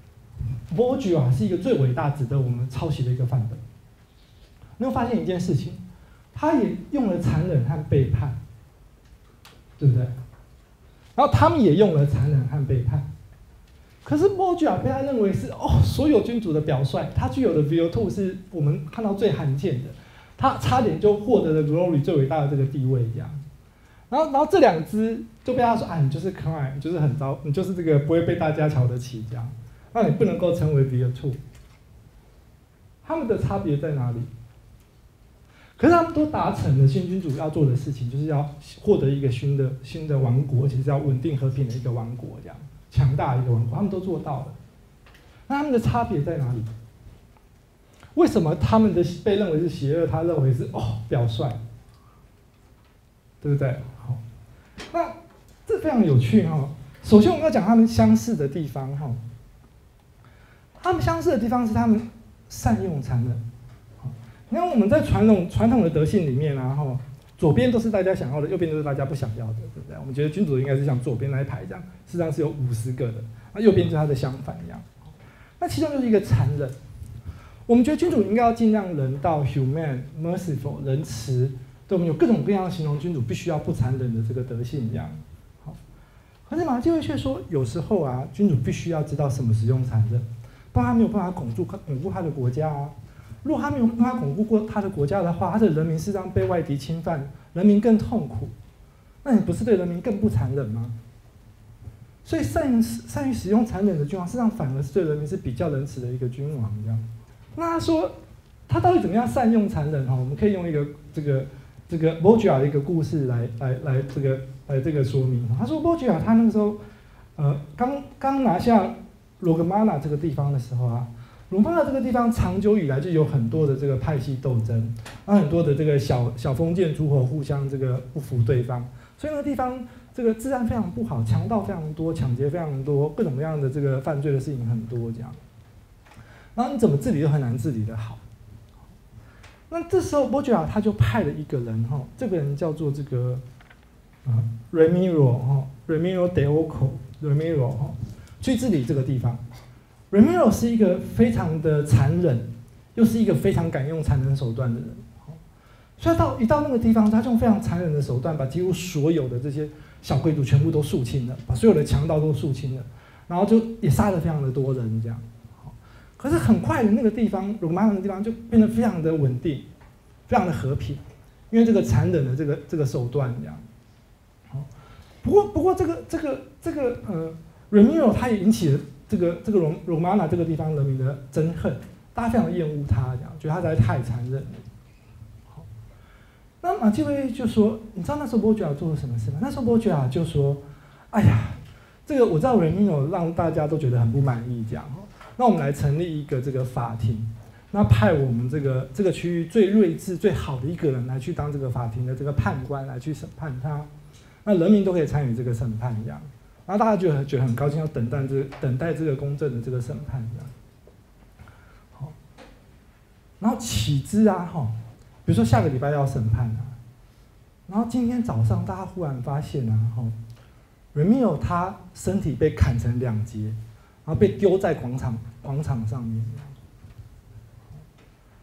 Borgia 是一个最伟大、值得我们抄袭的一个范本？你会发现一件事情，他也用了残忍和背叛，对不对？然后他们也用了残忍和背叛。可是 Borgia 被他认为是哦，所有君主的表率，他具有的 virtù 是我们看到最罕见的，他差点就获得了 glory 最伟大的这个地位，这样。然后，然后这两只就被他说：“啊，你就是 crime， 你就是很糟，你就是这个不会被大家瞧得起，这样，那你不能够成为 virtù。”他们的差别在哪里？可是他们都达成了新君主要做的事情，就是要获得一个新的新的王国，其实要稳定和平的一个王国，这样强大的一个王国，他们都做到了。那他们的差别在哪里？为什么他们的被认为是邪恶，他认为是哦表率，对不对？好，那这非常有趣哈。首先我们要讲他们相似的地方哈，他们相似的地方是他们善用残忍。你看我们在传统传统的德性里面啊，哈，左边都是大家想要的，右边都是大家不想要的，对不对？我们觉得君主应该是像左边那一排这样，事实上是有五十个的，那右边就是它的相反一样。那其中就是一个残忍。我们觉得君主应该要尽量人道 （human、merciful） 仁慈，对，我们有各种各样的形容君主必须要不残忍的这个德性一样。好，可是马基维却说，有时候啊，君主必须要知道什么使用残忍，不然他没有办法巩固巩固他的国家啊。如果他没有办法巩固过他的国家的话，他的人民事实上被外敌侵犯，人民更痛苦，那你不是对人民更不残忍吗？所以善于善于使用残忍的君王，事实上反而是对人民是比较仁慈的一个君王。这样，那他说他到底怎么样善用残忍？哈，我们可以用一个这个这个 Borgia 的一个故事来来来这个来这个说明。他说 Borgia 他那个时候呃刚刚拿下罗格玛纳这个地方的时候啊。罗马这个地方长久以来就有很多的这个派系斗争，然后很多的这个小小封建诸侯互相这个不服对方，所以那个地方这个治安非常不好，强盗非常多，抢劫非常多，各种各样的这个犯罪的事情很多这样。然后你怎么治理都很难治理得好。那这时候波吉亚他就派了一个人哈，这个人叫做这个啊 Ramiro 哈 Ramiro de Oco Ramiro 哈去治理这个地方。Ramiro 是一个非常的残忍，又是一个非常敢用残忍手段的人。所以到一到那个地方，他用非常残忍的手段，把几乎所有的这些小贵族全部都肃清了，把所有的强盗都肃清了，然后就也杀了非常的多人这样。可是很快的那个地方，罗马那个地方就变得非常的稳定，非常的和平，因为这个残忍的这个这个手段这样。不过不过这个这个这个呃 Ramiro 他也引起了。这个这个罗罗马纳这个地方人民的憎恨，大家非常厌恶他，这样觉得他实在太残忍了。好，那马基维就说：“你知道那时候波吉亚做了什么事吗？”那时候波吉亚就说：“哎呀，这个我知道 Ramiro 让大家都觉得很不满意，这样哦，那我们来成立一个这个法庭，那派我们这个这个区域最睿智、最好的一个人来去当这个法庭的这个判官，来去审判他，那人民都可以参与这个审判，这样。”然后大家就觉得很高兴，要等待这个等待这个公正的这个审判这样。好，然后起之啊哈，比如说下个礼拜要审判啊，然后今天早上大家忽然发现啊哈 ，Ramiro 他身体被砍成两截，然后被丢在广场广场上面。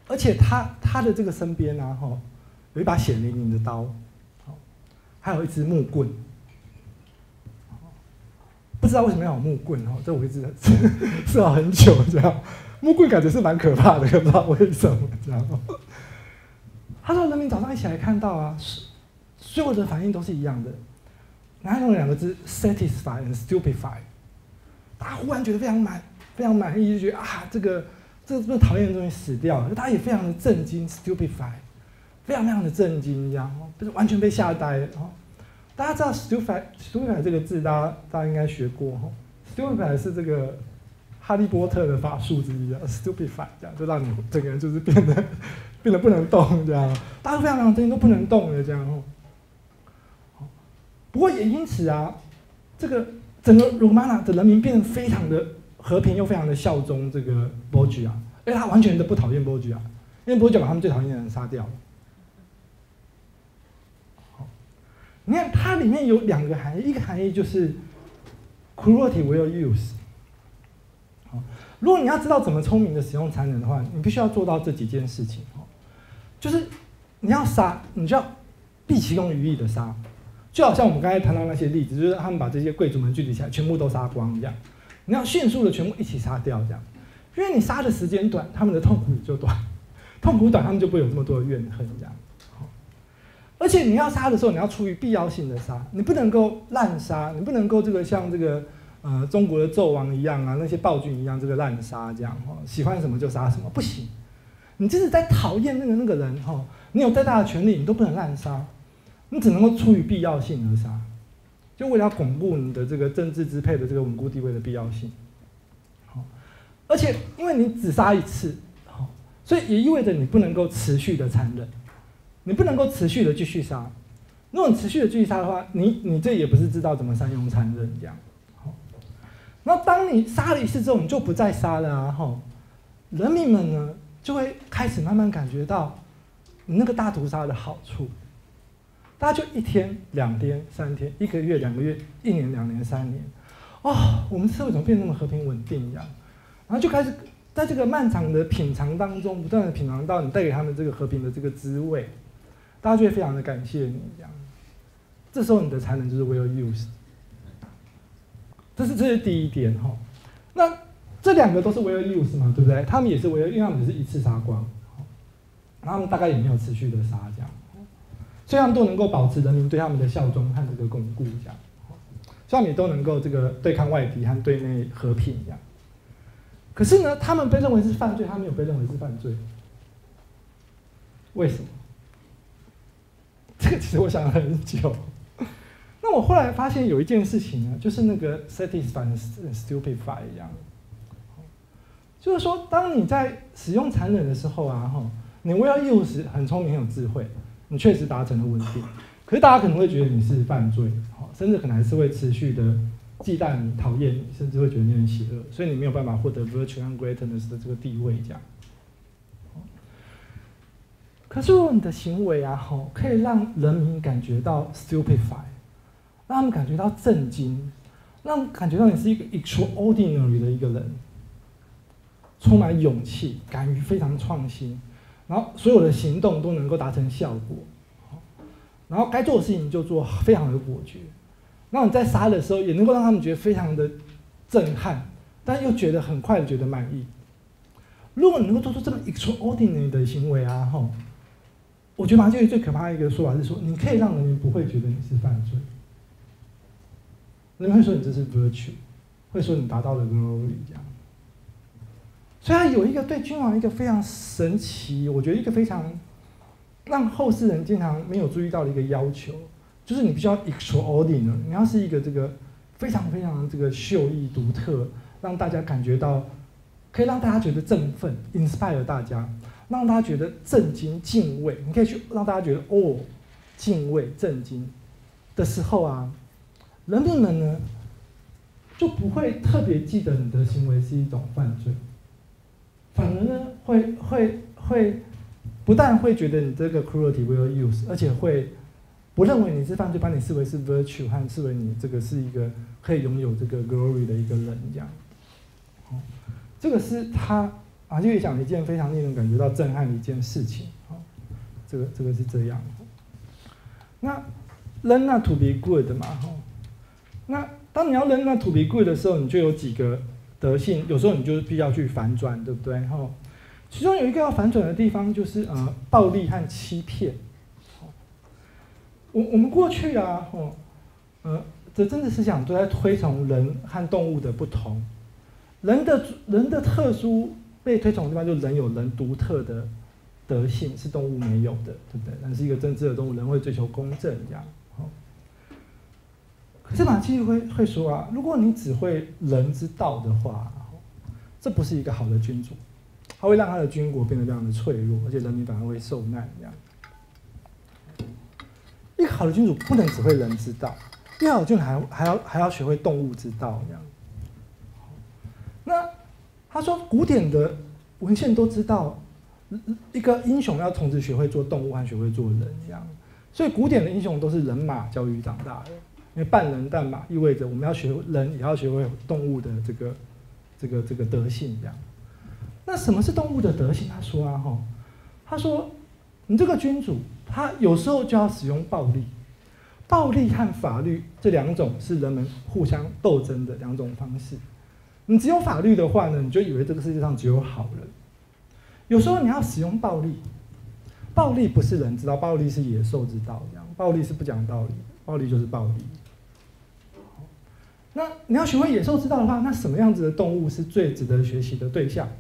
而且他他的这个身边啊，哈，有一把血淋淋的刀，还有一支木棍。不知道为什么要有木棍哦，这我一直思考很久这样。木棍感觉是蛮可怕的，不知道为什么这样。他说人民早上一起来看到啊，所有的反应都是一样的，然后用两个字 satisfy and stupefy， 大家忽然觉得非常满非常满意，就觉得啊这个这这么讨厌的东西死掉了，大家也非常的震惊 stupefy， 非常非常的震惊这样，不是完全被吓呆了。大家知道 stupefy stupefy 这个字，大家大家应该学过哈。stupefy 是这个哈利波特的法术之一啊 ，stupefy 这样就让你整个人就是变得变得不能动这样，大家非常非常震惊都不能动的这样哦。不过也因此啊，这个整个罗马纳的人民变得非常的和平，又非常的效忠这个波吉亚，因为他完全的不讨厌波吉亚，因为波吉亚把他们最讨厌的人杀掉了。你看，它里面有两个含义，一个含义就是 cruelty will use。如果你要知道怎么聪明的使用残忍的话，你必须要做到这几件事情。就是你要杀，你就要毕其功于一的杀，就好像我们刚才谈到那些例子，就是他们把这些贵族们聚集起来，全部都杀光一样。你要迅速的全部一起杀掉，这样，因为你杀的时间短，他们的痛苦也就短，痛苦短，他们就不会有这么多的怨恨，这样。而且你要杀的时候，你要出于必要性的杀，你不能够滥杀，你不能够这个像这个呃中国的纣王一样啊，那些暴君一样这个滥杀这样哈，喜欢什么就杀什么，不行。你即使在讨厌那个那个人哈，你有再大的权利，你都不能滥杀，你只能够出于必要性而杀，就为了要巩固你的这个政治支配的这个稳固地位的必要性。好，而且因为你只杀一次，好，所以也意味着你不能够持续的残忍。你不能够持续的继续杀，如果你持续的继续杀的话，你你这也不是知道怎么善用残忍这样。好，那当你杀了一次之后，你就不再杀了啊！哈，人民们呢就会开始慢慢感觉到你那个大屠杀的好处。大家就一天、两天、三天、一个月、两个月、一年、两年、三年，哦，我们社会怎么变得那么和平稳定一样？然后就开始在这个漫长的品尝当中，不断的品尝到你带给他们这个和平的这个滋味。大家就会非常的感谢你，这样，这时候你的残忍就是 will use， 这是这是第一点哈。那这两个都是 will use 嘛，对不对？他们也是 will， 因为他们只是一次杀光，然后他们大概也没有持续的杀这样，所以他们都能够保持人民对他们的效忠和这个巩固这样，所以他们也都能够这个对抗外敌和对内和平这样。可是呢，他们被认为是犯罪，他们没有被认为是犯罪，为什么？这个其实我想了很久。那我后来发现有一件事情呢，就是那个 satisfy and stupefy 一样，就是说，当你在使用残忍的时候啊，哈，你为了 use 很聪明很有智慧，你确实达成了稳定，可是大家可能会觉得你是犯罪，甚至可能还是会持续的忌惮你、讨厌你，甚至会觉得你很邪恶，所以你没有办法获得 virtue and greatness 的这个地位，这样。可是如果你的行为啊，吼，可以让人民感觉到 stupefy， 让他们感觉到震惊，让他们感觉到你是一个 extraordinary 的一个人，充满勇气，敢于非常创新，然后所有的行动都能够达成效果，然后该做的事情就做，非常的果决。然后你在杀的时候，也能够让他们觉得非常的震撼，但又觉得很快的觉得满意。如果你能够做出这么 extraordinary 的行为啊，吼。我觉得马基最可怕的一个说法是说，你可以让人民不会觉得你是犯罪，人们会说你这是 virtue， 会说你达到了 glory 这样。所以他有一个对君王一个非常神奇，我觉得一个非常让后世人经常没有注意到的一个要求，就是你必须要 extraordinary， 你要是一个这个非常非常这个秀逸独特，让大家感觉到，可以让大家觉得振奋 ，inspire 大家。让大家觉得震惊、敬畏，你可以去让大家觉得哦，敬畏、震惊的时候啊，人民们呢就不会特别记得你的行为是一种犯罪，反而呢会会会不但会觉得你这个 cruelty will use， 而且会不认为你是犯罪，把你视为是 virtue 和视为你这个是一个可以拥有这个 glory 的一个人这样。这个是他马基维利讲了一件非常令人感觉到震撼的一件事情。好，这个这个是这样。那 learn not to be good 嘛，哈。那当你要 learn not to be good 的时候，你就有几个德性，有时候你就必须要去反转，对不对？哈。其中有一个要反转的地方，就是呃暴力和欺骗。我我们过去啊，哦，呃，这政治思想都在推崇人和动物的不同，人的人的特殊被推崇的地方，就是人有人独特的德性，是动物没有的，对不对？人是一个真挚的动物，人会追求公正这样。哦，可是马基会会说啊，如果你只会人之道的话，这不是一个好的君主。他会让他的军国变得非常的脆弱，而且人民反而会受难。这样，一个好的君主不能只会人之道，一个好的君主还还要还要学会动物之道。这样，那他说，古典的文献都知道，一个英雄要同时学会做动物和学会做人。这样，所以古典的英雄都是人马教育长大的，因为半人半马意味着我们要学人，也要学会动物的这个这个这个德性。这样。那什么是动物的德性？他说啊，哈，他说，你这个君主，他有时候就要使用暴力，暴力和法律这两种是人们互相斗争的两种方式。你只有法律的话呢，你就以为这个世界上只有好人。有时候你要使用暴力，暴力不是人之道，暴力是野兽之道，这样，暴力是不讲道理，暴力就是暴力。那你要学会野兽之道的话，那什么样子的动物是最值得学习的对象？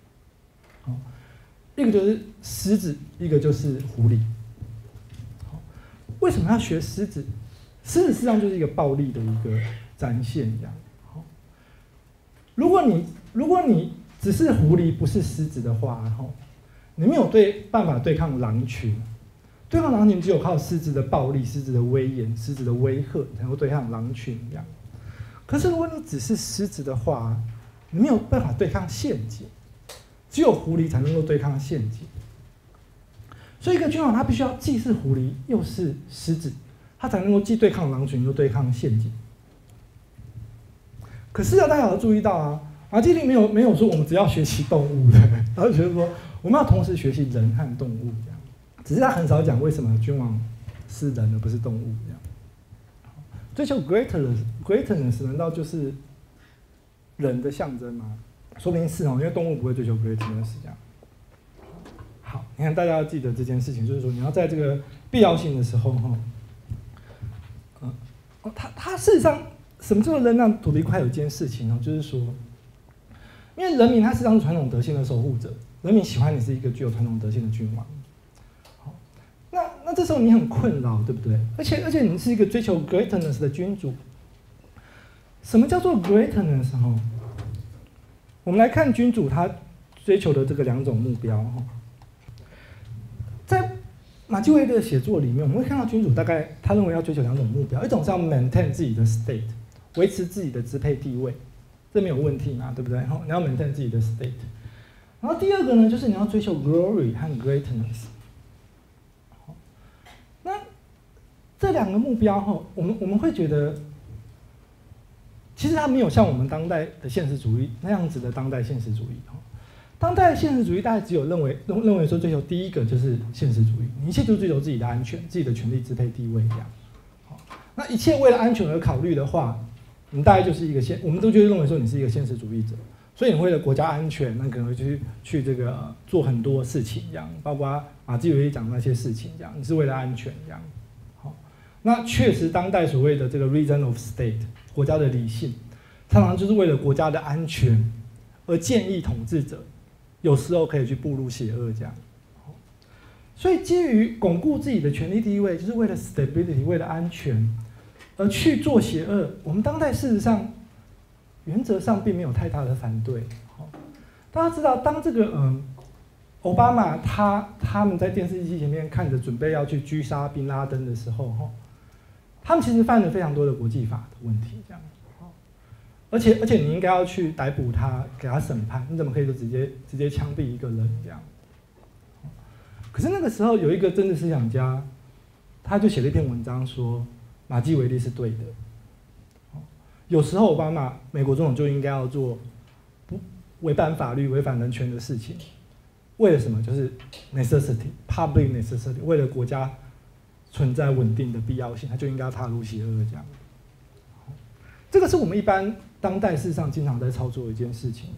一个就是狮子，一个就是狐狸。为什么要学狮子？狮子实际上就是一个暴力的一个展现，这样。如果你如果你只是狐狸不是狮子的话，你没有对办法对抗狼群，对抗狼群只有靠狮子的暴力、狮子的威严、狮子的威吓才能对抗狼群这样。可是如果你只是狮子的话，你没有办法对抗陷阱。只有狐狸才能够对抗陷阱，所以一个君王他必须要既是狐狸又是狮子，他才能够既对抗狼群又对抗陷阱。可是啊，大家要注意到啊，马基维利没有没有说我们只要学习动物的，他就觉得说我们要同时学习人和动物这样，只是他很少讲为什么君王是人而不是动物这样。追求 greatness greatness 难道就是人的象征吗？说不定是哦，因为动物不会追求 greatness 这样。好，你看大家要记得这件事情，就是说你要在这个必要性的时候，哈，嗯，哦，他他事实上什么叫做人让土地快有一件事情哦，就是说，因为人民他事实上是传统德性的守护者，人民喜欢你是一个具有传统德性的君王。好，那那这时候你很困扰，对不对？而且而且你是一个追求 greatness 的君主。什么叫做 greatness 哈？我们来看君主他追求的这个两种目标哈，在马基维利的写作里面，我们会看到君主大概他认为要追求两种目标，一种是要 maintain 自己的 state， 维持自己的支配地位，这没有问题嘛，对不对？你要 maintain 自己的 state。然后第二个呢，就是你要追求 glory 和 greatness。那这两个目标哈，我们我们会觉得。其实它没有像我们当代的现实主义那样子的当代现实主义。当代现实主义大概只有认为认认为说追求第一个就是现实主义，你一切都追求自己的安全、自己的权利支配地位这样。那一切为了安全而考虑的话，你大概就是一个现，我们都就认为说你是一个现实主义者，所以你为了国家安全，那可能会去去这个、呃、做很多事情这样，包括马基维利讲的那些事情这样，你是为了安全这样。好，那确实当代所谓的这个 reason of state。国家的理性，常常就是为了国家的安全而建议统治者，有时候可以去步入邪恶这样。所以基于巩固自己的权力地位，就是为了 stability， 为了安全而去做邪恶，我们当代事实上原则上并没有太大的反对。大家知道，当这个嗯奥巴马他他们在电视机前面看着准备要去狙杀宾拉登的时候，哈。他们其实犯了非常多的国际法的问题，这样，而且而且你应该要去逮捕他，给他审判，你怎么可以就直接直接枪毙一个人这样？可是那个时候有一个政治思想家，他就写了一篇文章说马基维利是对的。有时候奥巴马美国总统就应该要做不违反法律、违反人权的事情。为了什么？就是 necessity，public necessity， 为了国家存在稳定的必要性，他就应该踏入邪恶这样。这个是我们一般当代世上经常在操作的一件事情。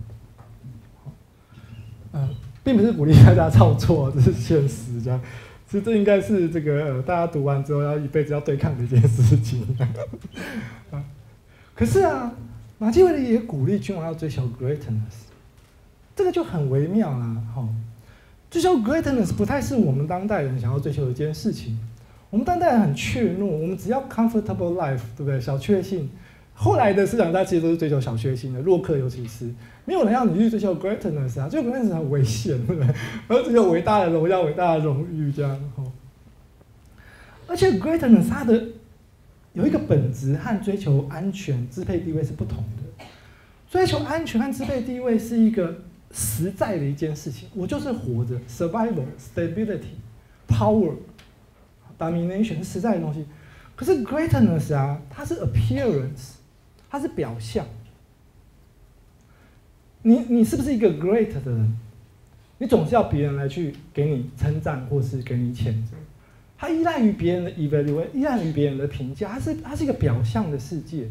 嗯、呃，并不是鼓励大家操作，这是现实这样。其实这应该是这个、呃、大家读完之后要一辈子要对抗的一件事情。啊，可是啊，马基维利也鼓励君王要追求 greatness。这个就很微妙啦，哈！追求 greatness 不太是我们当代人想要追求的一件事情。我们当代人很怯懦，我们只要 comfortable life， 对不对？小确幸。后来的思想家其实都是追求小确幸的，洛克尤其是，没有人要你去追求 greatness 啊，追求 greatness 很危险，对不对？而追求伟大的荣耀、伟大的荣誉这样，哈。而且 greatness 它的有一个本质和追求安全、支配地位是不同的。追求安全和支配地位是一个实在的一件事情，我就是活着 ，survival, stability, power, domination 是实在的东西。可是 greatness 啊，它是 appearance， 它是表象。你你是不是一个 great 的人？你总是要别人来去给你称赞，或是给你谴责。它依赖于别人的 evaluation， 依赖于别人的评价，它是它是一个表象的世界。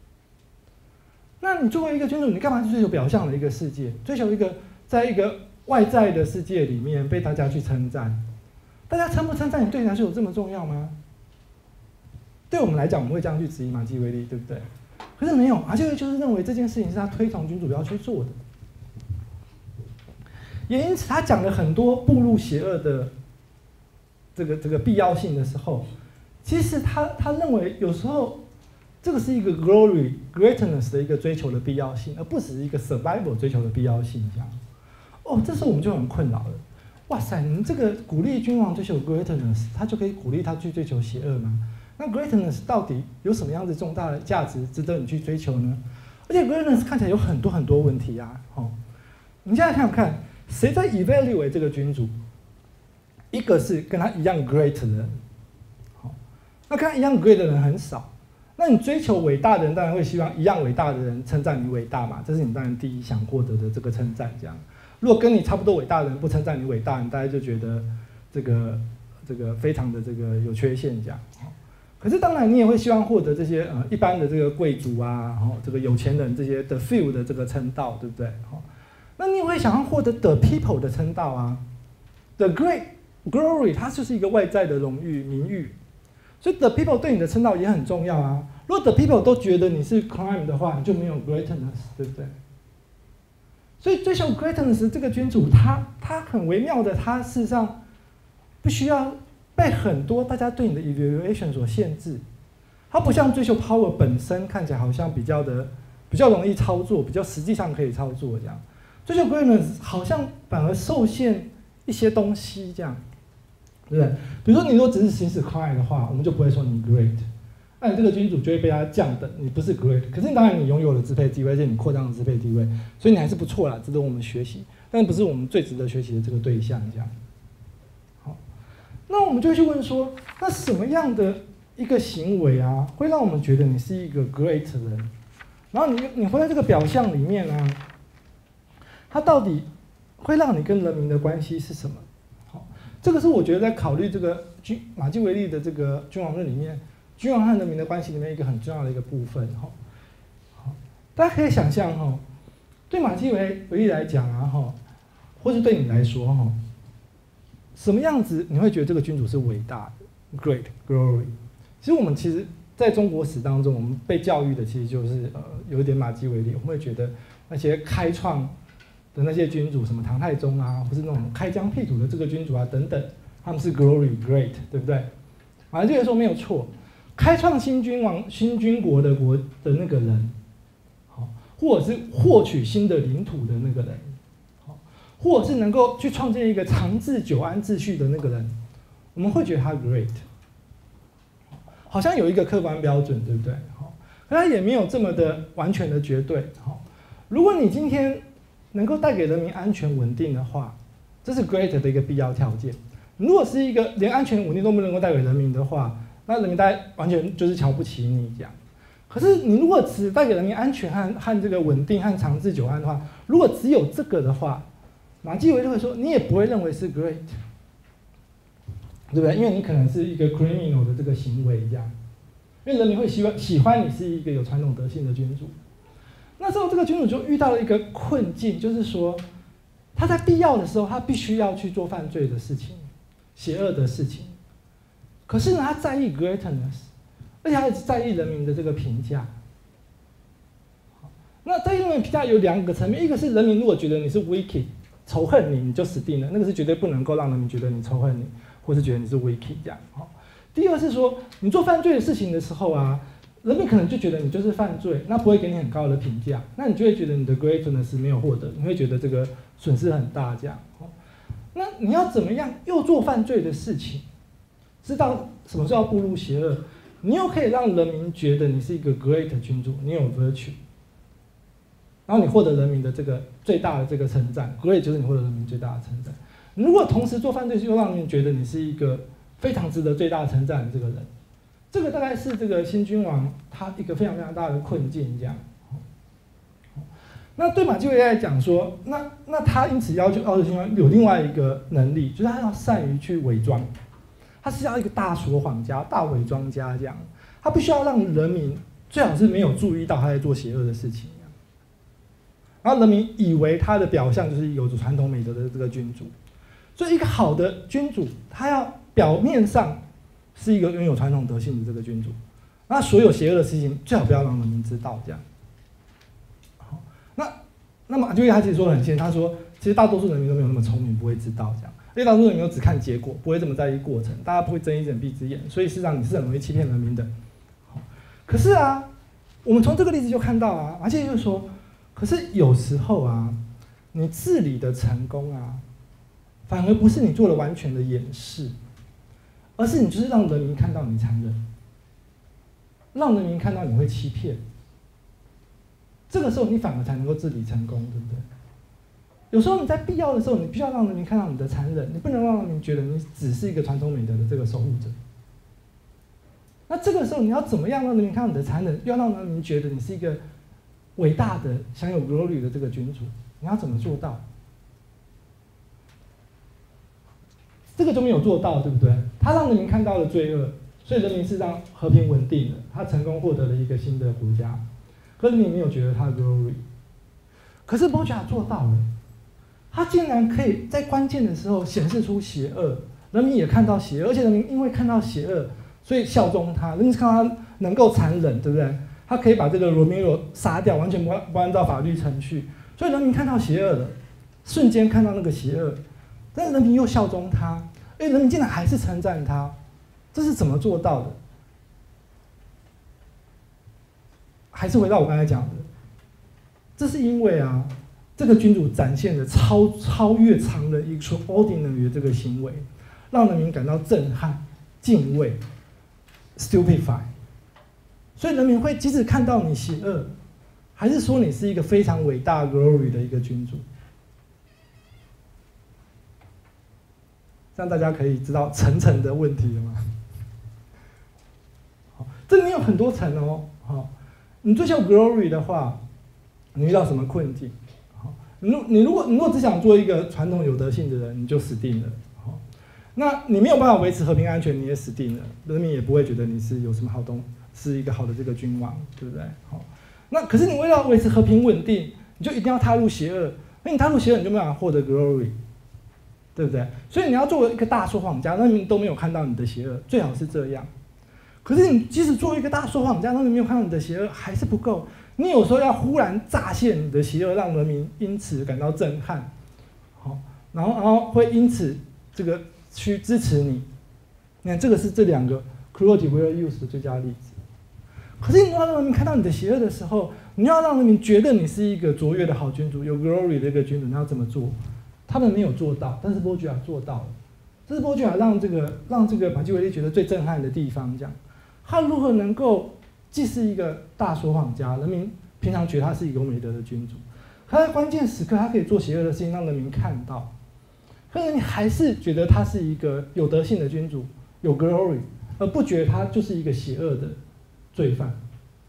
那你作为一个君主，你干嘛去追求表象的一个世界？追求一个在一个外在的世界里面被大家去称赞，大家称不称赞你对你来说有这么重要吗？对我们来讲，我们会这样去质疑马基维利，对不对？可是没有，马基维利就是认为这件事情是他推崇君主要去做的，也因此他讲了很多步入邪恶的这个这个必要性的时候，其实他他认为有时候。这个是一个 glory greatness 的一个追求的必要性，而不只是一个 survival 追求的必要性。这样，哦，这时候我们就很困扰了。哇塞，你们这个鼓励君王追求 greatness， 他就可以鼓励他去追求邪恶吗？那 greatness 到底有什么样子重大的价值值得你去追求呢？而且 greatness 看起来有很多很多问题啊。哦，你现在看看，谁在 evaluate 这个君主？一个是跟他一样 great 的人，好，那跟他一样 great 的人很少。那你追求伟大的人，当然会希望一样伟大的人称赞你伟大嘛，这是你当然第一想获得的这个称赞。这样，如果跟你差不多伟大的人不称赞你伟大，你大概就觉得这个这个非常的这个有缺陷这样。可是当然你也会希望获得这些呃一般的这个贵族啊，然后这个有钱人这些 the few 的这个称道，对不对？那你也会想要获得 the people 的称道啊 ，the great glory 它就是一个外在的荣誉名誉。所以 the people 对你的称道也很重要啊。如果 the people 都觉得你是 crime 的话，你就没有 greatness， 对不对？所以追求 greatness 这个君主，他他很微妙的，他事实上不需要被很多大家对你的 evaluation 所限制。他不像追求 power 本身看起来好像比较的比较容易操作，比较实际上可以操作这样。追求 greatness 好像反而受限一些东西这样。对不对？比如说，你如果只是行使 crime 的话，我们就不会说你 great， 那你这个君主就会被他降等，你不是 great。可是当然你拥有了支配地位，而且你扩张了支配地位，所以你还是不错啦，值得我们学习，但不是我们最值得学习的这个对象。这样，好，那我们就去问说，那什么样的一个行为啊，会让我们觉得你是一个 great 人？然后你你活在这个表象里面啊，它到底会让你跟人民的关系是什么？这个是我觉得在考虑这个君马基维利的这个君王论里面，君王和人民的关系里面一个很重要的一个部分。哈，好，大家可以想象哈，对马基维利来讲啊哈，或是对你来说哈，什么样子你会觉得这个君主是伟大的 ，great glory？ 其实我们其实在中国史当中，我们被教育的其实就是呃有一点马基维利，我们会觉得那些开创的那些君主，什么唐太宗啊，或是那种开疆辟土的这个君主啊等等，他们是 glory great， 对不对？马基维利说没有错，开创新君王、新君国的国的那个人，好，或者是获取新的领土的那个人，好，或者是能够去创建一个长治久安秩序的那个人，我们会觉得他 great， 好像有一个客观标准，对不对？好，可他也没有这么的完全的绝对。好，如果你今天能够带给人民安全稳定的话，这是 great 的一个必要条件。如果是一个连安全稳定都不能够带给人民的话，那人民大概完全就是瞧不起你这样。 可是你如果只带给人民安全和和这个稳定和长治久安的话，如果只有这个的话，马基维就会说你也不会认为是 great， 对不对？因为你可能是一个 criminal 的这个行为这样，因为人民会喜欢喜欢你是一个有传统德性的君主。那时候这个君主就遇到了一个困境，就是说他在必要的时候，他必须要去做犯罪的事情、邪恶的事情。可是呢，他在意 greatness， 而且他在意人民的这个评价。那在意人民评价有两个层面，一个是人民如果觉得你是 wicked， 仇恨你，你就死定了，那个是绝对不能够让人民觉得你仇恨你，或是觉得你是 wicked 这样。第二是说，你做犯罪的事情的时候啊，人民可能就觉得你就是犯罪，那不会给你很高的评价，那你就会觉得你的 greatness 没有获得，你会觉得这个损失很大这样。那你要怎么样又做犯罪的事情，知道什么时候要步入邪恶，你又可以让人民觉得你是一个 great 君主，你有 virtue， 然后你获得人民的这个最大的这个称赞 ，great 就是你获得人民最大的称赞。如果同时做犯罪，又让人民觉得你是一个非常值得最大称赞的这个人，这个大概是这个新君王他一个非常非常大的困境这样。那对马基维利来讲说，那那他因此要求奥德新王有另外一个能力，就是他要善于去伪装，他是要一个大说谎家、大伪装家这样，他必须要让人民最好是没有注意到他在做邪恶的事情，然后人民以为他的表象就是有着传统美德的这个君主。所以一个好的君主，他要表面上是一个拥有传统德性的这个君主，那所有邪恶的事情最好不要让人民知道这样。那那么就他其实说得很现实，他说其实大多数人民都没有那么聪明，不会知道这样，因为大多数人民都只看结果，不会这么在意过程，大家不会睁一只眼闭一只眼，所以事实上你是很容易欺骗人民的。可是啊，我们从这个例子就看到啊，而且就是说，可是有时候啊，你治理的成功啊，反而不是你做了完全的掩饰，而是你就是让人民看到你残忍，让人民看到你会欺骗。这个时候你反而才能够治理成功，对不对？有时候你在必要的时候，你必须要让人民看到你的残忍，你不能让人民觉得你只是一个传统美德的这个守护者。那这个时候你要怎么样让人民看到你的残忍，又要让人民觉得你是一个伟大的、享有 glory 的这个君主？你要怎么做到？这个就没有做到，对不对？他让人民看到了罪恶，所以人民是让和平稳定的，他成功获得了一个新的国家。可是你没有觉得他的 glory， 可是波贾做到了，他竟然可以在关键的时候显示出邪恶，人民也看到邪恶，而且人民因为看到邪恶，所以效忠他。人民看到他能够残忍，对不对？他可以把这个罗密欧杀掉，完全不不按照法律程序，所以人民看到邪恶了，瞬间看到那个邪恶，但是人民又效忠他，而人民竟然还是称赞他，这是怎么做到的？还是回到我刚才讲的，这是因为啊，这个君主展现了超超越常人 extraordinary 的这个行为，让人民感到震撼、敬畏 ，stupefy。所以人民会即使看到你邪恶，还是说你是一个非常伟大 glory 的一个君主。这样大家可以知道层层的问题了吗？好，这里面有很多层哦，好。你追求 glory 的话，你遇到什么困境？好，你你如果你如果只想做一个传统有德性的人，你就死定了。好，那你没有办法维持和平安全，你也死定了，人民也不会觉得你是有什么好东，是一个好的这个君王，对不对？好，那可是你为了维持和平稳定，你就一定要踏入邪恶，那你踏入邪恶，你就没有办法获得 glory， 对不对？所以你要作为一个大说谎家，人民都没有看到你的邪恶，最好是这样。可是你即使作为一个大说谎家，让人民没有看到你的邪恶，还是不够。你有时候要忽然乍现你的邪恶，让人民因此感到震撼，好，然后然后会因此这个去支持你。你看，这个是这两个 cruelty well used 的最佳例子。可是你要让人民看到你的邪恶的时候，你要让人民觉得你是一个卓越的好君主，有 glory 的一个君主，你要怎么做？他们没有做到，但是波举亚做到了。这是波举亚让这个让这个马基维利觉得最震撼的地方，这样。他如何能够既是一个大说谎家，人民平常觉得他是一个有美德的君主，可在关键时刻他可以做邪恶的事情让人民看到，可人民还是觉得他是一个有德性的君主，有 glory， 而不觉得他就是一个邪恶的罪犯。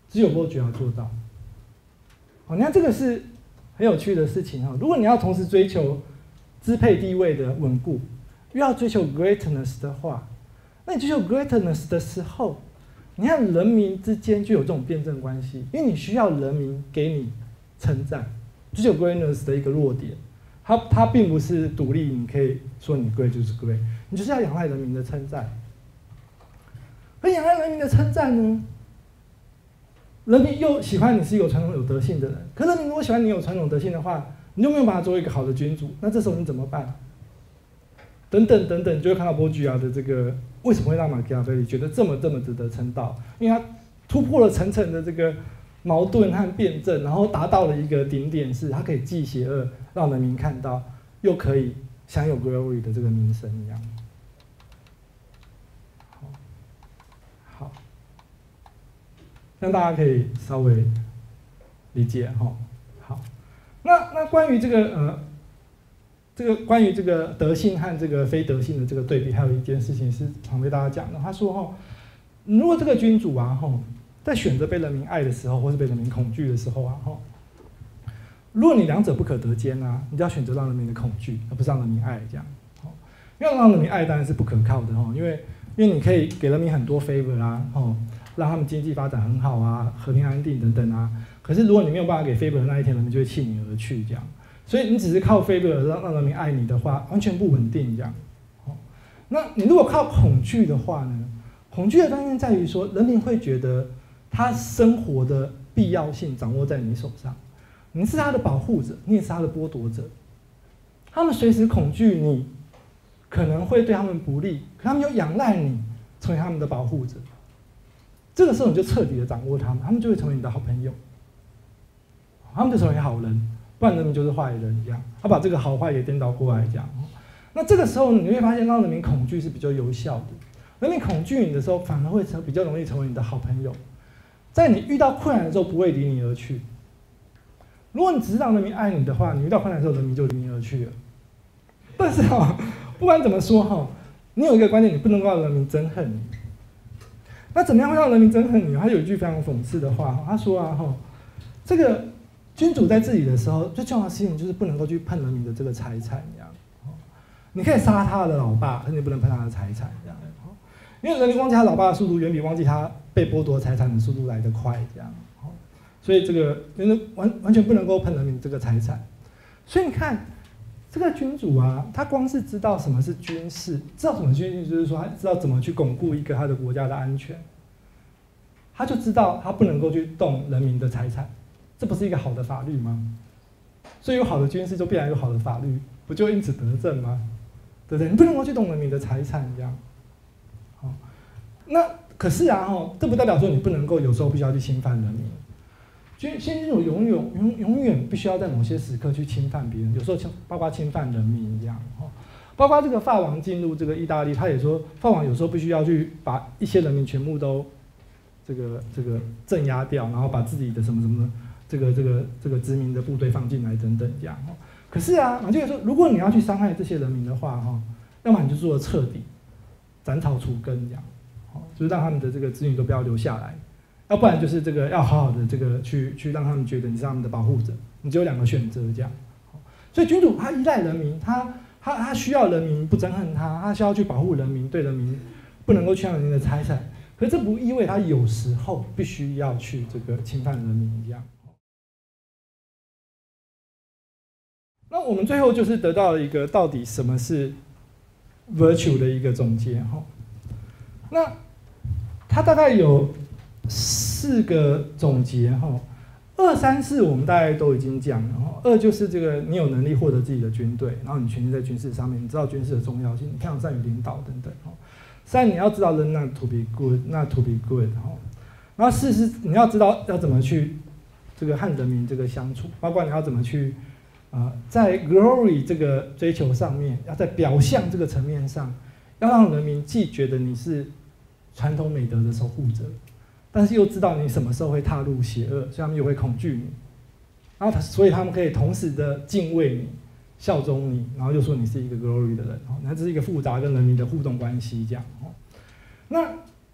只有波吉要做到。好，你看这个是很有趣的事情哈。如果你要同时追求支配地位的稳固，又要追求 greatness 的话，那你追求 greatness 的时候，你看人民之间就有这种辩证关系，因为你需要人民给你称赞，追求 greatness 的一个弱点。它它并不是独立，你可以说你 great 就是 great， 你就是要仰赖人民的称赞。而仰赖人民的称赞呢，人民又喜欢你是有传统有德性的人，可是人民如果喜欢你有传统德性的话，你就没有办法做一个好的君主，那这时候你怎么办？等等等等，你就会看到波吉亚的这个为什么会让马基雅维利觉得这么这么值得称道，因为他突破了层层的这个矛盾和辩证，然后达到了一个顶点，是他可以既邪恶让人民看到，又可以享有 glory 的这个名声一样。好，好，让大家可以稍微理解哈。好，那那关于这个呃。这个关于这个德性和这个非德性的这个对比，还有一件事情是常被大家讲的。他说：“哈，如果这个君主啊，哈，在选择被人民爱的时候，或是被人民恐惧的时候啊，哈，如果你两者不可得兼啊，你就要选择让人民的恐惧，而不是让人民爱这样。因为让人民爱当然是不可靠的哈，因为因为你可以给人民很多 favor 啊，哦，让他们经济发展很好啊，和平安定等等啊。可是如果你没有办法给 favor 的那一天，人民就会弃你而去这样。”所以你只是靠 favor 让让人民爱你的话，完全不稳定这样。那你如果靠恐惧的话呢？恐惧的关键在于说，人民会觉得他生活的必要性掌握在你手上，你是他的保护者，你也是他的剥夺者。他们随时恐惧你可能会对他们不利，可他们又仰赖你成为他们的保护者。这个时候你就彻底的掌握他们，他们就会成为你的好朋友，他们就成为好人。不然人民就是坏人一样，他把这个好坏也颠倒过来讲。那这个时候你会发现，让人民恐惧是比较有效的。人民恐惧你的时候，反而会成比较容易成为你的好朋友，在你遇到困难的时候不会离你而去。如果你只是让人民爱你的话，你遇到困难的时候，人民就离你而去了。但是哈，不管怎么说哈，你有一个观念，你不能够让人民憎恨你。那怎么样会让人民憎恨你？他有一句非常讽刺的话，他说啊哈，这个。君主在治理的时候，最重要的事情就是不能够去碰人民的这个财产，这样。你可以杀他的老爸，但你不能碰他的财产，这样。因为人民忘记他老爸的速度，远比忘记他被剥夺财产的速度来得快，这样。所以这个人完完全不能够碰人民这个财产。所以你看，这个君主啊，他光是知道什么是军事，知道什么军事，就是说他知道怎么去巩固一个他的国家的安全，他就知道他不能够去动人民的财产。这不是一个好的法律吗？所以有好的军事就必然有好的法律，不就因此得正吗？对不对？你不能够去动人民的财产，这样。好，那可是啊，哈，这不代表说你不能够有时候必须要去侵犯人民。军先君主永远永永远必须要在某些时刻去侵犯别人，有时候包括侵犯人民一样。哈，包括这个法王进入这个意大利，他也说法王有时候必须要去把一些人民全部都这个这个镇压掉，然后把自己的什么什么。这个这个这个殖民的部队放进来等等这样，可是啊，马就说，如果你要去伤害这些人民的话，哈，要么你就做彻底，斩草除根这样，就是让他们的这个子女都不要留下来，要不然就是这个要好好的这个去去让他们觉得你是他们的保护者，你只有两个选择这样。所以君主他依赖人民，他他他需要人民不憎恨他，他需要去保护人民，对人民不能够侵犯人民的财产，可是这不意味他有时候必须要去这个侵犯人民一样。那我们最后就是得到了一个到底什么是 virtue 的一个总结哈。那它大概有四个总结哈，二三四我们大概都已经讲了哈。二就是这个你有能力获得自己的军队，然后你全心在军事上面，你知道军事的重要性，你非常善于领导等等哈。三你要知道人那 to be good， 那 to be good 哈。然后四是你要知道要怎么去这个和人民这个相处，包括你要怎么去。呃，在 glory 这个追求上面，要在表象这个层面上，要让人民既觉得你是传统美德的守护者，但是又知道你什么时候会踏入邪恶，所以他们又会恐惧你，然后他所以他们可以同时的敬畏你、效忠你，然后又说你是一个 glory 的人，那这是一个复杂跟人民的互动关系这样。那还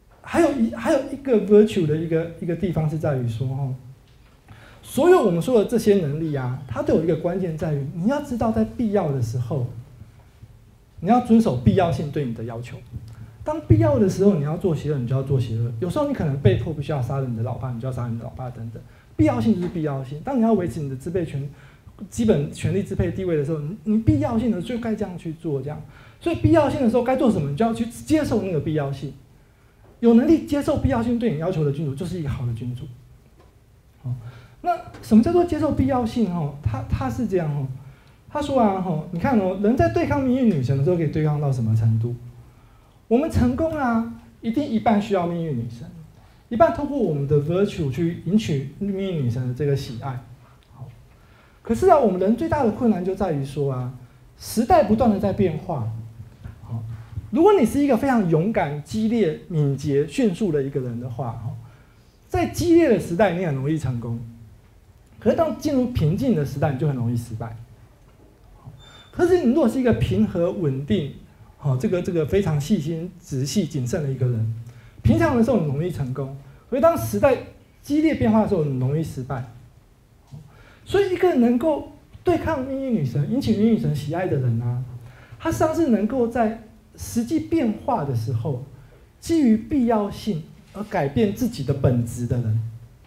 有一还有一个 virtue 的一个一个地方是在于说哈，所有我们说的这些能力啊，它都有一个关键在于，你要知道在必要的时候，你要遵守必要性对你的要求。当必要的时候，你要做邪恶，你就要做邪恶。有时候你可能被迫必须要杀了你的老爸，你就要杀你的老爸等等。必要性就是必要性。当你要维持你的支配权、基本权力支配地位的时候，你你必要性的就该这样去做，这样。所以必要性的时候该做什么，你就要去接受那个必要性。有能力接受必要性对你要求的君主，就是一个好的君主。好，那什么叫做接受必要性？哈，他他是这样哈，他说啊哈，你看哦，人在对抗命运女神的时候，可以对抗到什么程度？我们成功啊，一定一半需要命运女神，一半通过我们的 virtue 去赢取命运女神的这个喜爱。好，可是啊，我们人最大的困难就在于说啊，时代不断的在变化。好，如果你是一个非常勇敢、激烈、敏捷、迅速的一个人的话，在激烈的时代你很容易成功，可是当进入平静的时代，你就很容易失败。可是你如果是一个平和、稳定，好，这个这个非常细心、仔细、谨慎的一个人，平常的时候你容易成功，可是当时代激烈变化的时候，你容易失败。所以，一个能够对抗命运女神、引起命运女神喜爱的人啊，他实际上是能够在实际变化的时候，基于必要性而改变自己的本质的人。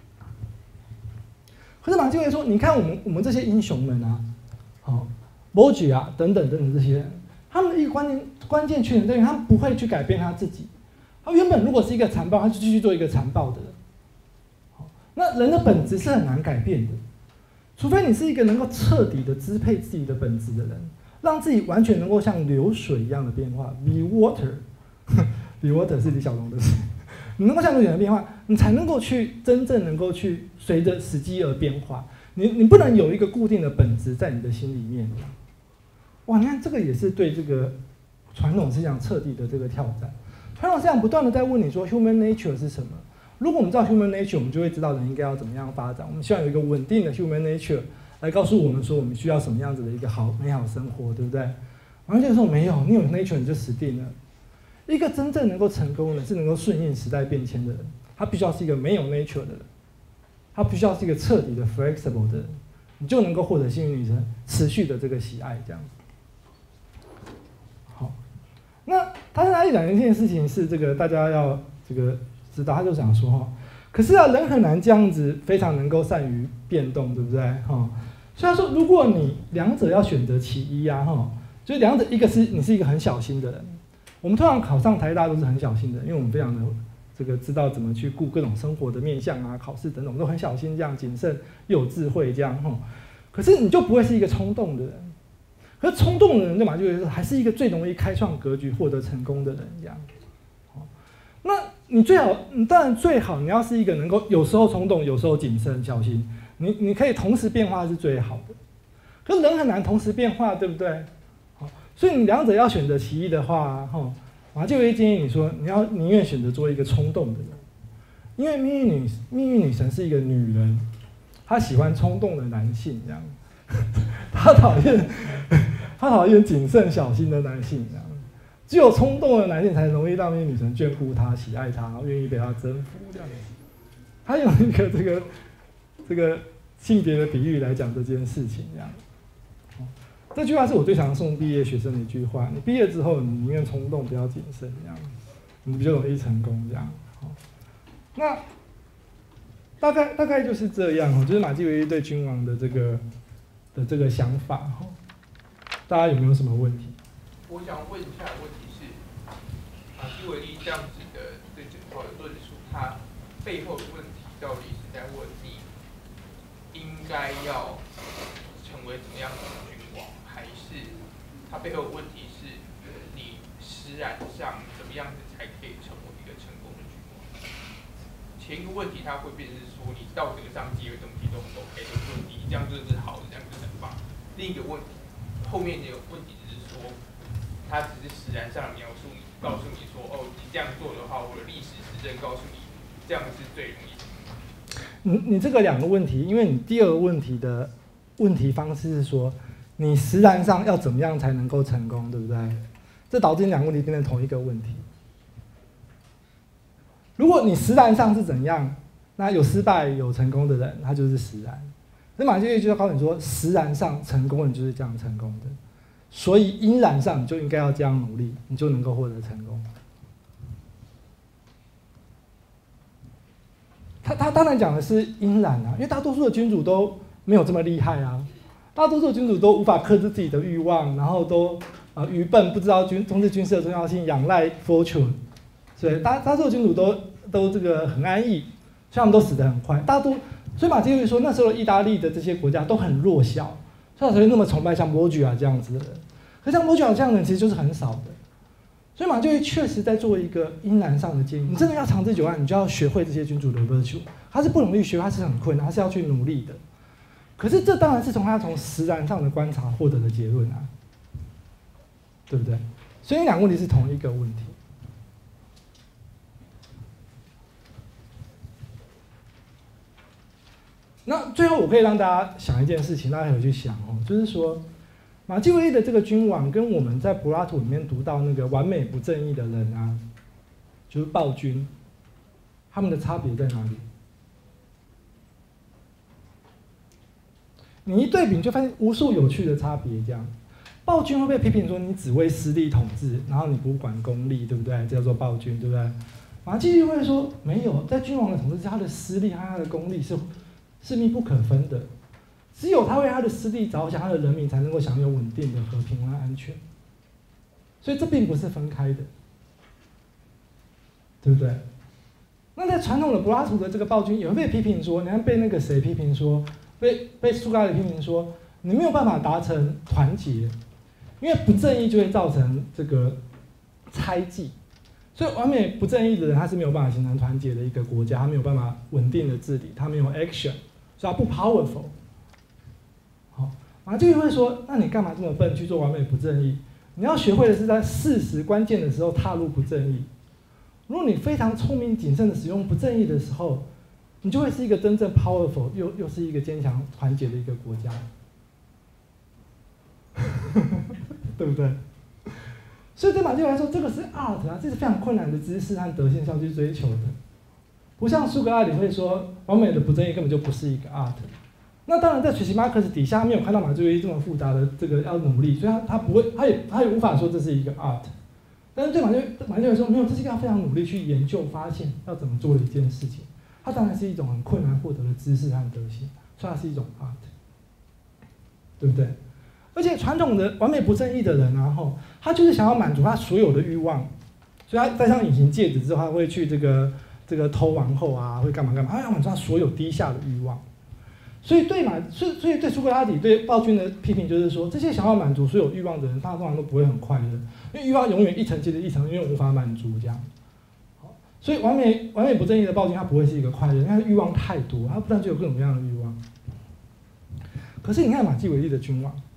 可是马基维说：“你看我们我们这些英雄们啊，好，伯爵啊等等等等这些人，他们的一个关键关键缺点在于他们不会去改变他自己。他原本如果是一个残暴，他就继续做一个残暴的人。好，那人的本质是很难改变的，除非你是一个能够彻底的支配自己的本质的人，让自己完全能够像流水一样的变化 ，be water，be water 是李小龙的事。”你能够像流水的变化，你才能够去真正能够去随着时机而变化。你你不能有一个固定的本质在你的心里面。哇，你看这个也是对这个传统思想彻底的这个挑战。传统思想不断的在问你说 ，human nature 是什么？如果我们知道 human nature， 我们就会知道人应该要怎么样发展。我们希望有一个稳定的 human nature 来告诉我们说，我们需要什么样子的一个好美好生活，对不对？完全说没有，你有 nature 你就死定了。一个真正能够成功的，是能够顺应时代变迁的人，他必须要是一个没有 nature 的人，他必须要是一个彻底的 flexible 的人，你就能够获得幸运女神持续的这个喜爱，这样。好，那他在哪里讲一件事情是这个大家要这个知道，他就想说哈，可是啊，人很难这样子非常能够善于变动，对不对？哈，所以他说，如果你两者要选择其一啊，哈，就两者一个是你是一个很小心的人。我们通常考上台大都是很小心的，因为我们非常的这个知道怎么去顾各种生活的面向啊、考试等等，都很小心，这样谨慎又有智慧这样哈。可是你就不会是一个冲动的人，可是冲动的人对嘛，就是还是一个最容易开创格局、获得成功的人这样。那你最好，你当然最好，你要是一个能够有时候冲动，有时候谨慎小心，你你可以同时变化是最好的。可是人很难同时变化，对不对？所以你两者要选择其一的话，哈，马基维建议你说，你要宁愿选择做一个冲动的人，因为命运女命运女神是一个女人，她喜欢冲动的男性，这样，她讨厌她讨厌谨慎小心的男性，这样，只有冲动的男性才容易让命运女神眷顾她、喜爱她，然后愿意被她征服，这样。她用一个这个这个性别的比喻来讲这件事情，这样。这句话是我最常送毕业学生的一句话：你毕业之后，你宁愿冲动，不要谨慎，这样，你比较容易成功。这样，好，那大概大概就是这样，就是马基维对君王的这个的这个想法。大家有没有什么问题？ 我想问一下，问题是马基维利这样子的对整个论述，它背后的问题到底是在问你应该要成为怎么样的君王？还是它背后的问题是，你实然上怎么样子才可以成为一个成功的君王？前一个问题它会变成是说，你道德上基于东西都很 OK 的问题，这样就是好的，这样就是很棒。另一个问题，后面的问题只是说，它只是实然上的描述你，告诉你说，哦，你这样做的话，或者历史实证告诉你，这样是最容易成功。 你你这个两个问题，因为你第二个问题的问题方式是说，你实然上要怎么样才能够成功，对不对？这导致你两个问题变成同一个问题。 如果你实然上是怎样，那有失败有成功的人，他就是实然。所以马基维利就要告诉你说，实然上成功的人就是这样成功的，所以因然上你就应该要这样努力，你就能够获得成功。他他当然讲的是因然啊，因为大多数的君主都没有这么厉害啊，大多数的君主都无法克制自己的欲望，然后都啊愚笨，不知道军统治军事的重要性，仰赖 fortune， 所以大大多数的君主都都这个很安逸，所以他们都死得很快。大多所以马基维利说，那时候意大利的这些国家都很弱小，所以才会那么崇拜像波举啊这样子的人。可是像波举啊这样的人其实就是很少的。所以马基维利确实在做一个因然上的建议，你真的要长治久安，你就要学会这些君主的 virtue。他是不容易学，他是很困难，他是要去努力的。可是这当然是从他从实然上的观察获得的结论啊，对不对？所以两个问题是同一个问题。那最后我可以让大家想一件事情，大家可以去想哦，就是说。马基维利的这个君王跟我们在柏拉图里面读到那个完美不正义的人啊，就是暴君，他们的差别在哪里？你一对比，你就发现无数有趣的差别。这样，暴君会被批评说你只为私利统治，然后你不管公利，对不对？这叫做暴君，对不对？马基维利会说没有，在君王的统治下，他的私利和他的公利是是密不可分的。只有他为他的私利着想，他的人民才能够享有稳定的和平和安全。所以这并不是分开的，对不对？那在传统的柏拉图的这个暴君也会被批评说，你看被那个谁批评说，被被苏格拉底批评说，你没有办法达成团结，因为不正义就会造成这个猜忌。所以完美不正义的人，他是没有办法形成团结的一个国家，他没有办法稳定的治理，他没有 action， 所以他不 powerful。好，马基维利会说，那你干嘛这么笨去做完美不正义？你要学会的是在事实关键的时候踏入不正义。如果你非常聪明谨慎的使用不正义的时候，你就会是一个真正 powerful 又又是一个坚强团结的一个国家，对不对？所以对马基维利来说，这个是 art 啊，这是非常困难的知识和德性是要去追求的。不像苏格拉底会说，完美的不正义根本就不是一个 art。那当然，在学习马克思底下没有看到马基维利这么复杂的这个要努力，所以他他不会，他也他也无法说这是一个 art。但是对马基马基维利说，没有，这是一个要非常努力去研究发现要怎么做的一件事情。它当然是一种很困难获得的知识和德性，所以它是一种 art， 对不对？而且传统的完美不正义的人、啊，然后他就是想要满足他所有的欲望，所以他戴上隐形戒指之后，他会去这个这个偷王后啊，会干嘛干嘛，他要满足他所有低下的欲望。所以对马，所以所以对苏格拉底对暴君的批评就是说，这些想要满足所有欲望的人，他通常都不会很快乐，因为欲望永远一层接着一层，永远无法满足这样。好，所以完美完美不正义的暴君，他不会是一个快乐，因为他欲望太多，他不但就有各种各样的欲望。可是你看马基维利的君王，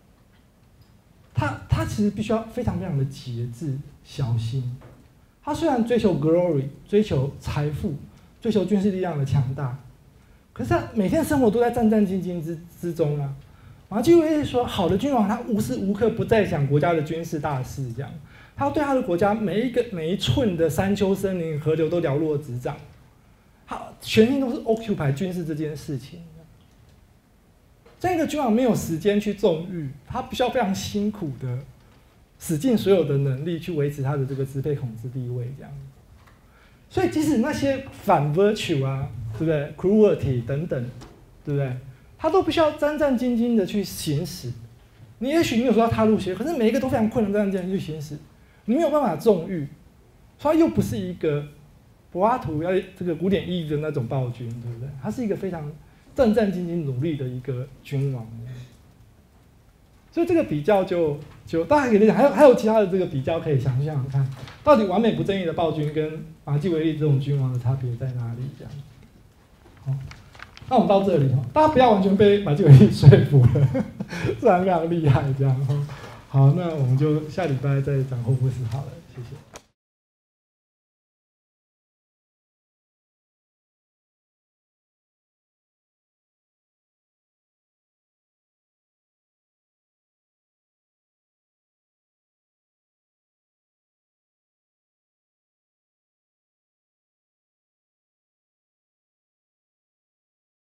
他他其实必须要非常非常的节制小心。他虽然追求 glory， 追求财富，追求军事力量的强大。可是他每天生活都在战战兢兢之之中啊。马基维利说，好的君王他无时无刻不在想国家的军事大事，这样，他要对他的国家每一个每一寸的山丘、森林、河流都了若指掌，他全心都是 occupy 军事这件事情。这样一个君王没有时间去纵欲，他必须要非常辛苦的使尽所有的能力去维持他的这个支配统治地位，这样。所以即使那些反 virtue 啊，对不对 ？cruelty 等等，对不对？他都必须要战战兢兢的去行使。你也许你有时候要踏入些，可是每一个都非常困难，战战兢兢去行使。你没有办法纵欲，所以他又不是一个柏拉图要这个古典意义的那种暴君，对不对？他是一个非常战战兢兢努力的一个君王。所以这个比较就就大家可以理解，还有还有其他的这个比较可以想想想看，到底完美不正义的暴君跟马基维利这种君王的差别在哪里？这样，好，那我们到这里哈，大家不要完全被马基维利说服了，虽然非常厉害这样哈。好，那我们就下礼拜再讲霍布斯好了，谢谢。